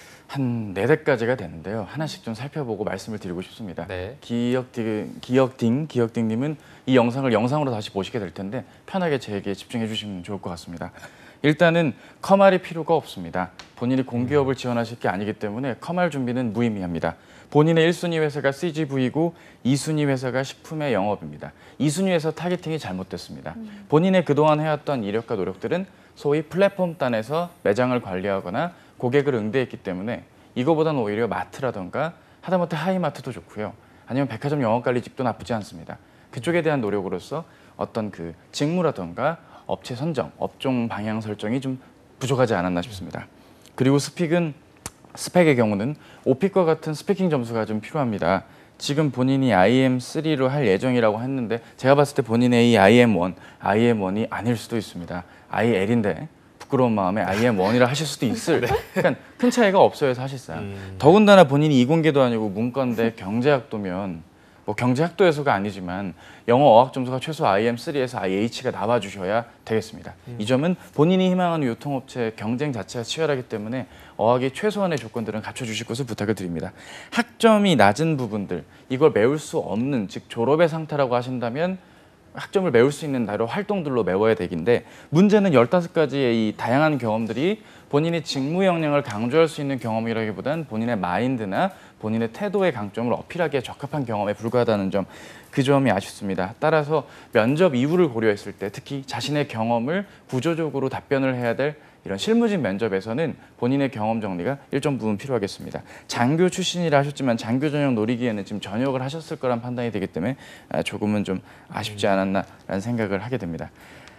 한 네 대까지가 되는데요. 하나씩 좀 살펴보고 말씀을 드리고 싶습니다. 네. 기억딩, 기억딩, 기억딩님은 이 영상을 영상으로 다시 보시게 될 텐데 편하게 제 얘기에 집중해 주시면 좋을 것 같습니다. 일단은 커말이 필요가 없습니다. 본인이 공기업을 지원하실 게 아니기 때문에 커말 준비는 무의미합니다. 본인의 일 순위 회사가 씨지브이고 이 순위 회사가 식품의 영업입니다. 이 순위 회사 타겟팅이 잘못됐습니다. 본인의 그동안 해왔던 이력과 노력들은 소위 플랫폼단에서 매장을 관리하거나 고객을 응대했기 때문에 이거보다는 오히려 마트라던가 하다못해 하이마트도 좋고요. 아니면 백화점 영업관리직도 나쁘지 않습니다. 그쪽에 대한 노력으로서 어떤 그 직무라던가 업체 선정, 업종 방향 설정이 좀 부족하지 않았나 싶습니다. 그리고 스픽은 스펙의 경우는 오픽과 같은 스피킹 점수가 좀 필요합니다. 지금 본인이 아이엠 쓰리로 할 예정이라고 했는데 제가 봤을 때 본인의 이 아이엠 원, 아이엠 원이 아닐 수도 있습니다. 아이엘인데 부끄러운 마음에 아이엠 원이라 하실 수도 있을 그러니까 큰 차이가 없어요 사실상. 음. 더군다나 본인이 이공계도 아니고 문과인데 경제학도면 뭐 경제학도에서가 아니지만 영어 어학 점수가 최소 아이엠 쓰리에서 아이에이치가 나와주셔야 되겠습니다. 음. 이 점은 본인이 희망하는 유통업체 경쟁 자체가 치열하기 때문에 어학의 최소한의 조건들은 갖춰주실 것을 부탁을 드립니다. 학점이 낮은 부분들, 이걸 메울 수 없는, 즉 졸업의 상태라고 하신다면 학점을 메울 수 있는 나로 활동들로 메워야 되긴데 문제는 열다섯 가지의 이 다양한 경험들이 본인이 직무 역량을 강조할 수 있는 경험이라기보단 본인의 마인드나 본인의 태도의 강점을 어필하기에 적합한 경험에 불과하다는 점, 그 점이 아쉽습니다. 따라서 면접 이후를 고려했을 때 특히 자신의 경험을 구조적으로 답변을 해야 될 이런 실무진 면접에서는 본인의 경험 정리가 일정 부분 필요하겠습니다. 장교 출신이라 하셨지만 장교 전형 노리기에는 지금 전역을 하셨을 거란 판단이 되기 때문에 조금은 좀 아쉽지 않았나라는 생각을 하게 됩니다.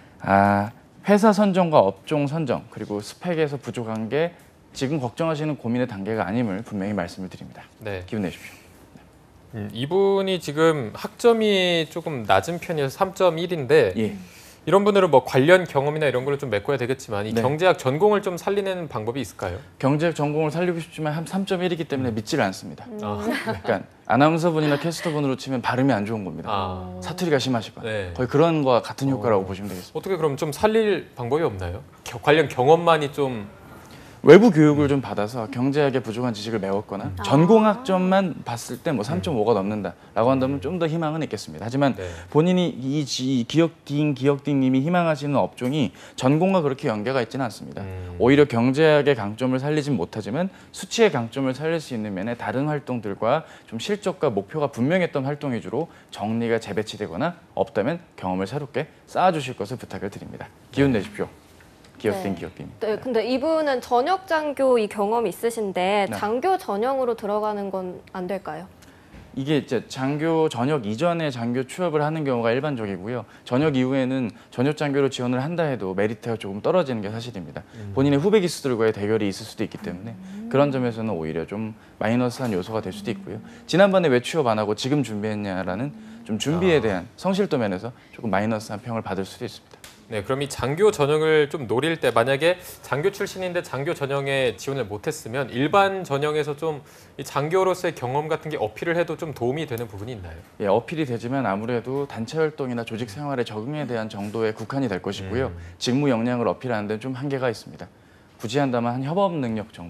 아, 회사 선정과 업종 선정 그리고 스펙에서 부족한 게 지금 걱정하시는 고민의 단계가 아님을 분명히 말씀을 드립니다. 네. 기운 내십시오. 음, 이분이 지금 학점이 조금 낮은 편이어서 삼 점 일인데 예. 이런 분들은 뭐 관련 경험이나 이런 걸 좀 메꿔야 되겠지만 이 네. 경제학 전공을 좀 살리는 방법이 있을까요? 경제학 전공을 살리고 싶지만 한 삼 점 일이기 때문에 믿지를 않습니다. 음. 아. 그러니까 아나운서분이나 캐스터분으로 치면 발음이 안 좋은 겁니다. 아. 사투리가 심하시고 네. 거의 그런 거와 같은 효과라고 어. 보시면 되겠습니다. 어떻게 그럼 좀 살릴 방법이 없나요? 겨, 관련 경험만이 좀 외부 교육을 좀 받아서 경제학에 부족한 지식을 메웠거나 아. 전공학점만 봤을 때 뭐 삼 점 오가 넘는다라고 한다면 좀 더 희망은 있겠습니다. 하지만 네. 본인이 이, 이 기억딩 기억딩님이 희망하시는 업종이 전공과 그렇게 연계가 있지는 않습니다. 음. 오히려 경제학의 강점을 살리진 못하지만 수치의 강점을 살릴 수 있는 면에 다른 활동들과 좀 실적과 목표가 분명했던 활동 위주로 정리가 재배치되거나 없다면 경험을 새롭게 쌓아주실 것을 부탁을 드립니다. 기운 내십시오. 기억딩 네. 기억딩. 네, 근데 이분은 전역 장교 이 경험이 있으신데 네. 장교 전형으로 들어가는 건 안 될까요? 이게 이제 장교 전역 이전에 장교 취업을 하는 경우가 일반적이고요. 전역 이후에는 전역 장교로 지원을 한다 해도 메리트가 조금 떨어지는 게 사실입니다. 음. 본인의 후배 기수들과의 대결이 있을 수도 있기 때문에 음. 그런 점에서는 오히려 좀 마이너스한 요소가 될 수도 있고요. 지난번에 왜 취업 안 하고 지금 준비했냐라는 좀 준비에 대한 성실도 면에서 조금 마이너스한 평을 받을 수도 있습니다. 네, 그럼 이 장교 전형을 좀 노릴 때 만약에 장교 출신인데 장교 전형에 지원을 못했으면 일반 전형에서 좀 이 장교로서의 경험 같은 게 어필을 해도 좀 도움이 되는 부분이 있나요? 예, 어필이 되지만 아무래도 단체 활동이나 조직 생활의 적응에 대한 정도에 국한이 될 것이고요. 음. 직무 역량을 어필하는 데는 좀 한계가 있습니다. 굳이 한다면 한 협업 능력 정도,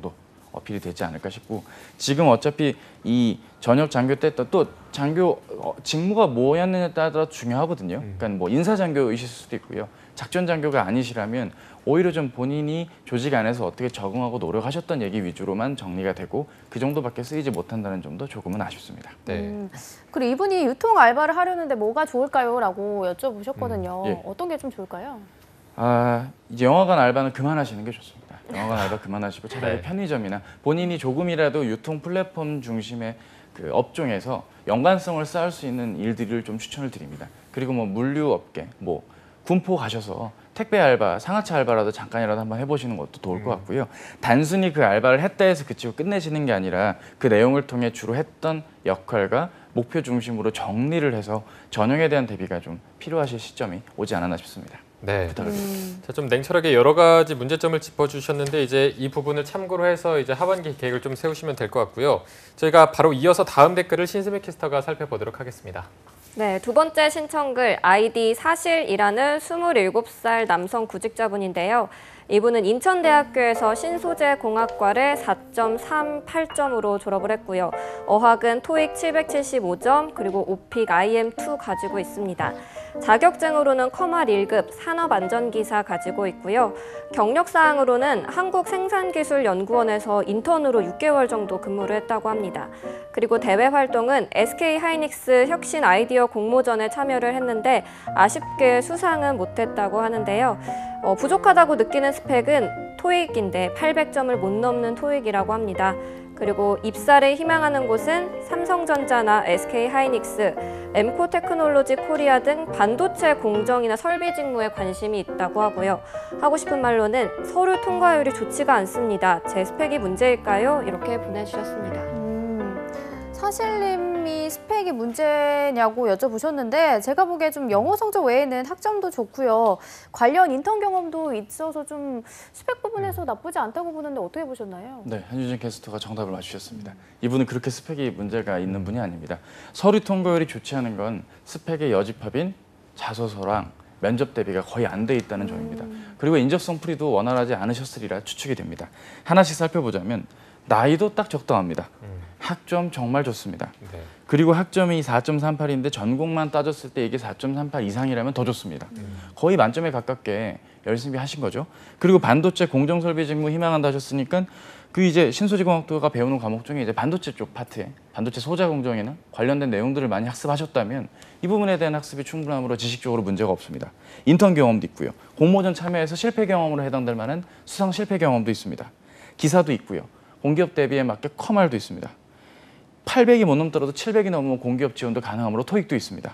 어필이 되지 않을까 싶고 지금 어차피 이 전역 장교 때 또 장교 어, 직무가 뭐였느냐에 따라 중요하거든요. 그러니까 뭐 인사 장교이실 수도 있고요. 작전 장교가 아니시라면 오히려 좀 본인이 조직 안에서 어떻게 적응하고 노력하셨던 얘기 위주로만 정리가 되고 그 정도밖에 쓰이지 못한다는 점도 조금은 아쉽습니다. 네. 음, 그리고 이분이 유통 알바를 하려는데 뭐가 좋을까요? 라고 여쭤보셨거든요. 음, 예. 어떤 게 좀 좋을까요? 아, 이제 영화관 알바는 그만하시는 게 좋습니다. 영화관 알바 그만하시고 차라리 네. 편의점이나 본인이 조금이라도 유통 플랫폼 중심의 그 업종에서 연관성을 쌓을 수 있는 일들을 좀 추천을 드립니다. 그리고 뭐 물류 업계, 뭐 군포 가셔서 택배 알바, 상하차 알바라도 잠깐이라도 한번 해보시는 것도 좋을 것 같고요. 단순히 그 알바를 했다 해서 그치고 끝내시는 게 아니라 그 내용을 통해 주로 했던 역할과 목표 중심으로 정리를 해서 전형에 대한 대비가 좀 필요하실 시점이 오지 않았나 싶습니다. 네. 부탁을 드립니다. 자, 좀 냉철하게 여러 가지 문제점을 짚어주셨는데 이제 이 부분을 참고로 해서 이제 하반기 계획을 좀 세우시면 될 것 같고요. 저희가 바로 이어서 다음 댓글을 신수미 캐스터가 살펴보도록 하겠습니다. 네, 두 번째 신청글 아이디 사실이라는 스물일곱 살 남성 구직자분인데요. 이분은 인천대학교에서 신소재공학과를 사 점 삼팔 점으로 졸업을 했고요. 어학은 토익 칠백칠십오 점 그리고 오픽 아이엠 투 가지고 있습니다. 자격증으로는 커말 일 급 산업안전기사 가지고 있고요. 경력사항으로는 한국생산기술연구원에서 인턴으로 육 개월 정도 근무를 했다고 합니다. 그리고 대외 활동은 에스케이하이닉스 혁신 아이디어 공모전에 참여를 했는데 아쉽게 수상은 못했다고 하는데요. 어, 부족하다고 느끼는 스펙은 토익인데 팔백 점을 못 넘는 토익이라고 합니다. 그리고 입사를 희망하는 곳은 삼성전자나 에스케이하이닉스, 엠코테크놀로지 코리아 등 반도체 공정이나 설비 직무에 관심이 있다고 하고요. 하고 싶은 말로는 서류 통과율이 좋지가 않습니다. 제 스펙이 문제일까요? 이렇게 보내주셨습니다. 음, 사실님이 스펙이 문제냐고 여쭤보셨는데 제가 보기에 좀 영어 성적 외에는 학점도 좋고요. 관련 인턴 경험도 있어서 좀 스펙 부분에서 나쁘지 않다고 보는데 어떻게 보셨나요? 네, 한유진 캐스터가 정답을 맞추셨습니다. 이분은 그렇게 스펙이 문제가 있는 분이 아닙니다. 서류 통과율이 좋지 않은 건 스펙의 여집합인 자소서랑 면접 대비가 거의 안 돼 있다는 점입니다. 그리고 인적성 풀이도 원활하지 않으셨으리라 추측이 됩니다. 하나씩 살펴보자면 나이도 딱 적당합니다. 학점 정말 좋습니다. 네. 그리고 학점이 사 점 삼팔인데 전공만 따졌을 때 이게 사 점 삼팔 이상이라면 더 좋습니다. 거의 만점에 가깝게 열심히 하신 거죠. 그리고 반도체 공정설비 직무 희망한다 하셨으니까 그 이제 신소재공학도가 배우는 과목 중에 이제 반도체 쪽 파트에 반도체 소자 공정이나 관련된 내용들을 많이 학습하셨다면 이 부분에 대한 학습이 충분함으로 지식적으로 문제가 없습니다. 인턴 경험도 있고요. 공모전 참여해서 실패 경험으로 해당될 만한 수상 실패 경험도 있습니다. 기사도 있고요. 공기업 대비에 맞게 커말도 있습니다. 팔백이 못 넘더라도 칠백이 넘으면 공기업 지원도 가능하므로 토익도 있습니다.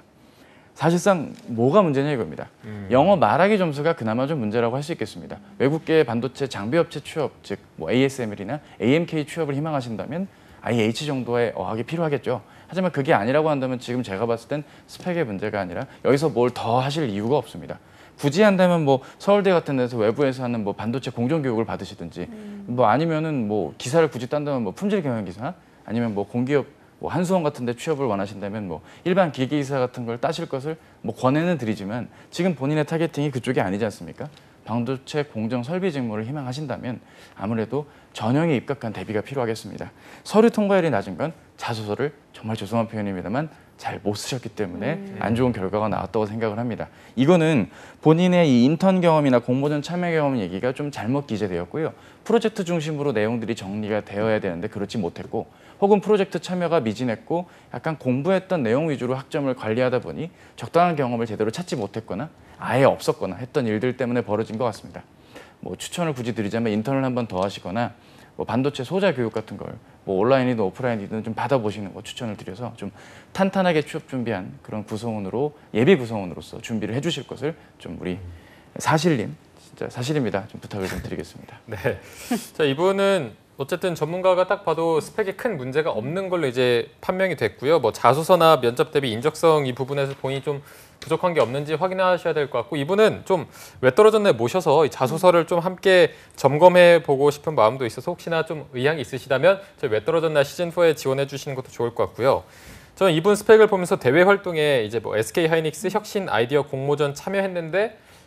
사실상 뭐가 문제냐 이겁니다. 음. 영어 말하기 점수가 그나마 좀 문제라고 할 수 있겠습니다. 외국계 반도체 장비업체 취업, 즉 뭐 에이에스엠엘이나 에이엠케이 취업을 희망하신다면 아이에이치 정도의 어학이 필요하겠죠. 하지만 그게 아니라고 한다면 지금 제가 봤을 땐 스펙의 문제가 아니라 여기서 뭘 더 하실 이유가 없습니다. 굳이 한다면 뭐 서울대 같은 데서 외부에서 하는 뭐 반도체 공정 교육을 받으시든지 음. 뭐 아니면은 뭐 기사를 굳이 딴다면 뭐 품질 경영 기사 아니면 뭐 공기업 뭐 한수원 같은 데 취업을 원하신다면 뭐 일반 기계기사 같은 걸 따실 것을 뭐 권해는 드리지만 지금 본인의 타겟팅이 그쪽이 아니지 않습니까? 반도체 공정 설비 직무를 희망하신다면 아무래도 전형에 입각한 대비가 필요하겠습니다. 서류 통과율이 낮은 건 자소서를 정말 죄송한 표현입니다만 잘 못 쓰셨기 때문에 음. 안 좋은 결과가 나왔다고 생각을 합니다. 이거는 본인의 이 인턴 경험이나 공모전 참여 경험 얘기가 좀 잘못 기재되었고요. 프로젝트 중심으로 내용들이 정리가 되어야 되는데 그렇지 못했고 혹은 프로젝트 참여가 미진했고 약간 공부했던 내용 위주로 학점을 관리하다 보니 적당한 경험을 제대로 찾지 못했거나 아예 없었거나 했던 일들 때문에 벌어진 것 같습니다. 뭐 추천을 굳이 드리자면 인턴을 한 번 더 하시거나 뭐 반도체 소자 교육 같은 걸 뭐 온라인이든 오프라인이든 좀 받아보시는 거 추천을 드려서 좀 탄탄하게 취업 준비한 그런 구성원으로 예비 구성원으로서 준비를 해주실 것을 좀 우리 사실님 진짜 사실입니다. 좀 부탁을 좀 드리겠습니다. 네, 자 이분은 어쨌든 전문가가 딱 봐도 스펙에 큰 문제가 없는 걸로 이제 판명이 됐고요. 뭐 자소서나 면접 대비 인적성 이 부분에서 본인이 좀 부족한 게 없는지 확인하셔야 될 것 같고 이분은 좀 왜 떨어졌나 모셔서 이 자소서를 좀 함께 점검해 보고 싶은 마음도 있어서 혹시나 좀 의향이 있으시다면 저희 왜 떨어졌나 시즌사에 지원해 주시는 것도 좋을 것 같고요. 저는 이분 스펙을 보면서 대외 활동에 이제 뭐 에스케이하이닉스 혁신 아이디어 공모전 참여했는데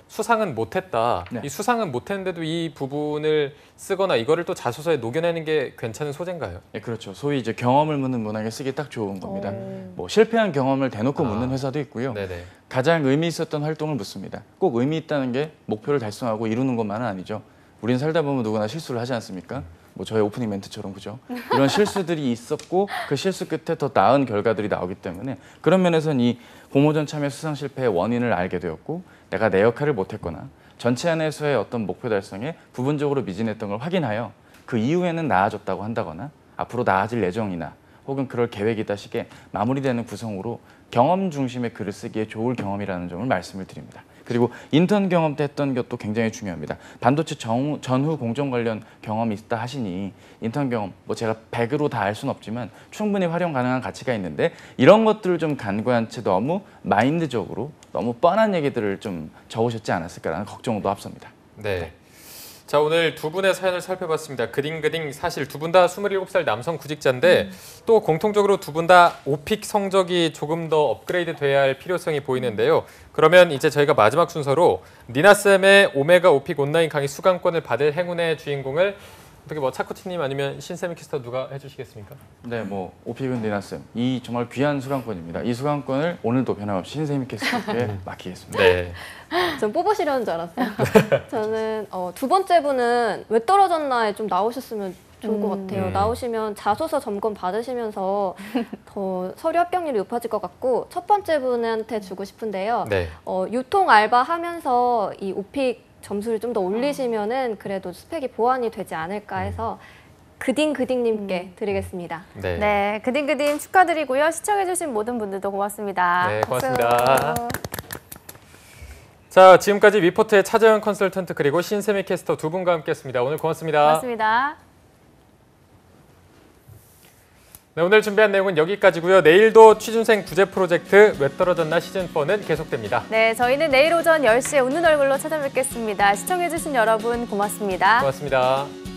수상은 못했다. 네. 이 수상은 못했는데도 이 부분을 쓰거나 이거를 또 자소서에 녹여내는 게 괜찮은 소재인가요? 네, 그렇죠. 소위 이제 경험을 묻는 문항에 쓰기 딱 좋은 겁니다. 뭐 실패한 경험을 대놓고 아. 묻는 회사도 있고요. 네네. 가장 의미 있었던 활동을 묻습니다. 꼭 의미 있다는 게 목표를 달성하고 이루는 것만은 아니죠. 우린 살다 보면 누구나 실수를 하지 않습니까? 뭐 저의 오프닝 멘트처럼 그죠? 이런 실수들이 있었고 그 실수 끝에 더 나은 결과들이 나오기 때문에 그런 면에서는 이 공모전 참여 수상 실패의 원인을 알게 되었고 내가 내 역할을 못했거나 전체 안에서의 어떤 목표 달성에 부분적으로 미진했던 걸 확인하여 그 이후에는 나아졌다고 한다거나 앞으로 나아질 예정이나 혹은 그럴 계획이다 식의 마무리되는 구성으로 경험 중심의 글을 쓰기에 좋을 경험이라는 점을 말씀을 드립니다. 그리고 인턴 경험 때 했던 것도 굉장히 중요합니다. 반도체 정, 전후 공정 관련 경험이 있다 하시니 인턴 경험, 뭐 제가 백으로 다 알 수는 없지만 충분히 활용 가능한 가치가 있는데 이런 것들을 좀 간과한 채 너무 마인드적으로 너무 뻔한 얘기들을 좀 적으셨지 않았을까라는 걱정도 앞섭니다. 네. 자, 오늘 두 분의 사연을 살펴봤습니다. 그딩그딩 사실 두 분 다 스물일곱 살 남성 구직자인데 음. 또 공통적으로 두 분 다 오픽 성적이 조금 더 업그레이드 돼야 할 필요성이 보이는데요. 그러면 이제 저희가 마지막 순서로 니나쌤의 오메가 오픽 온라인 강의 수강권을 받을 행운의 주인공을 어떻게 뭐 차코치님 아니면 신세미 캐스터 누가 해주시겠습니까? 네, 뭐 오픽은 니나쌤 이 정말 귀한 수강권입니다. 이 수강권을 오늘도 변함없이 신세미 캐스터께 맡기겠습니다. 네. 전 뽑으시려는 줄 알았어요. 저는 어, 두 번째 분은 왜 떨어졌나에 좀 나오셨으면 좋을 것 같아요. 음. 나오시면 자소서 점검 받으시면서 더 서류 합격률이 높아질 것 같고 첫 번째 분한테 주고 싶은데요. 네. 어, 유통 알바 하면서 이 오픽 점수를 좀 더 올리시면은 그래도 스펙이 보완이 되지 않을까 해서 그딩그딩님께 드리겠습니다. 네. 네, 그딩그딩 축하드리고요. 시청해주신 모든 분들도 고맙습니다. 네, 박수. 고맙습니다. 자, 지금까지 위포트의 차재현 컨설턴트 그리고 신세미 캐스터 두 분과 함께했습니다. 오늘 고맙습니다. 고맙습니다. 네, 오늘 준비한 내용은 여기까지고요. 내일도 취준생 구제 프로젝트 왜 떨어졌나 시즌사는 계속됩니다. 네, 저희는 내일 오전 열 시에 웃는 얼굴로 찾아뵙겠습니다. 시청해주신 여러분 고맙습니다. 고맙습니다.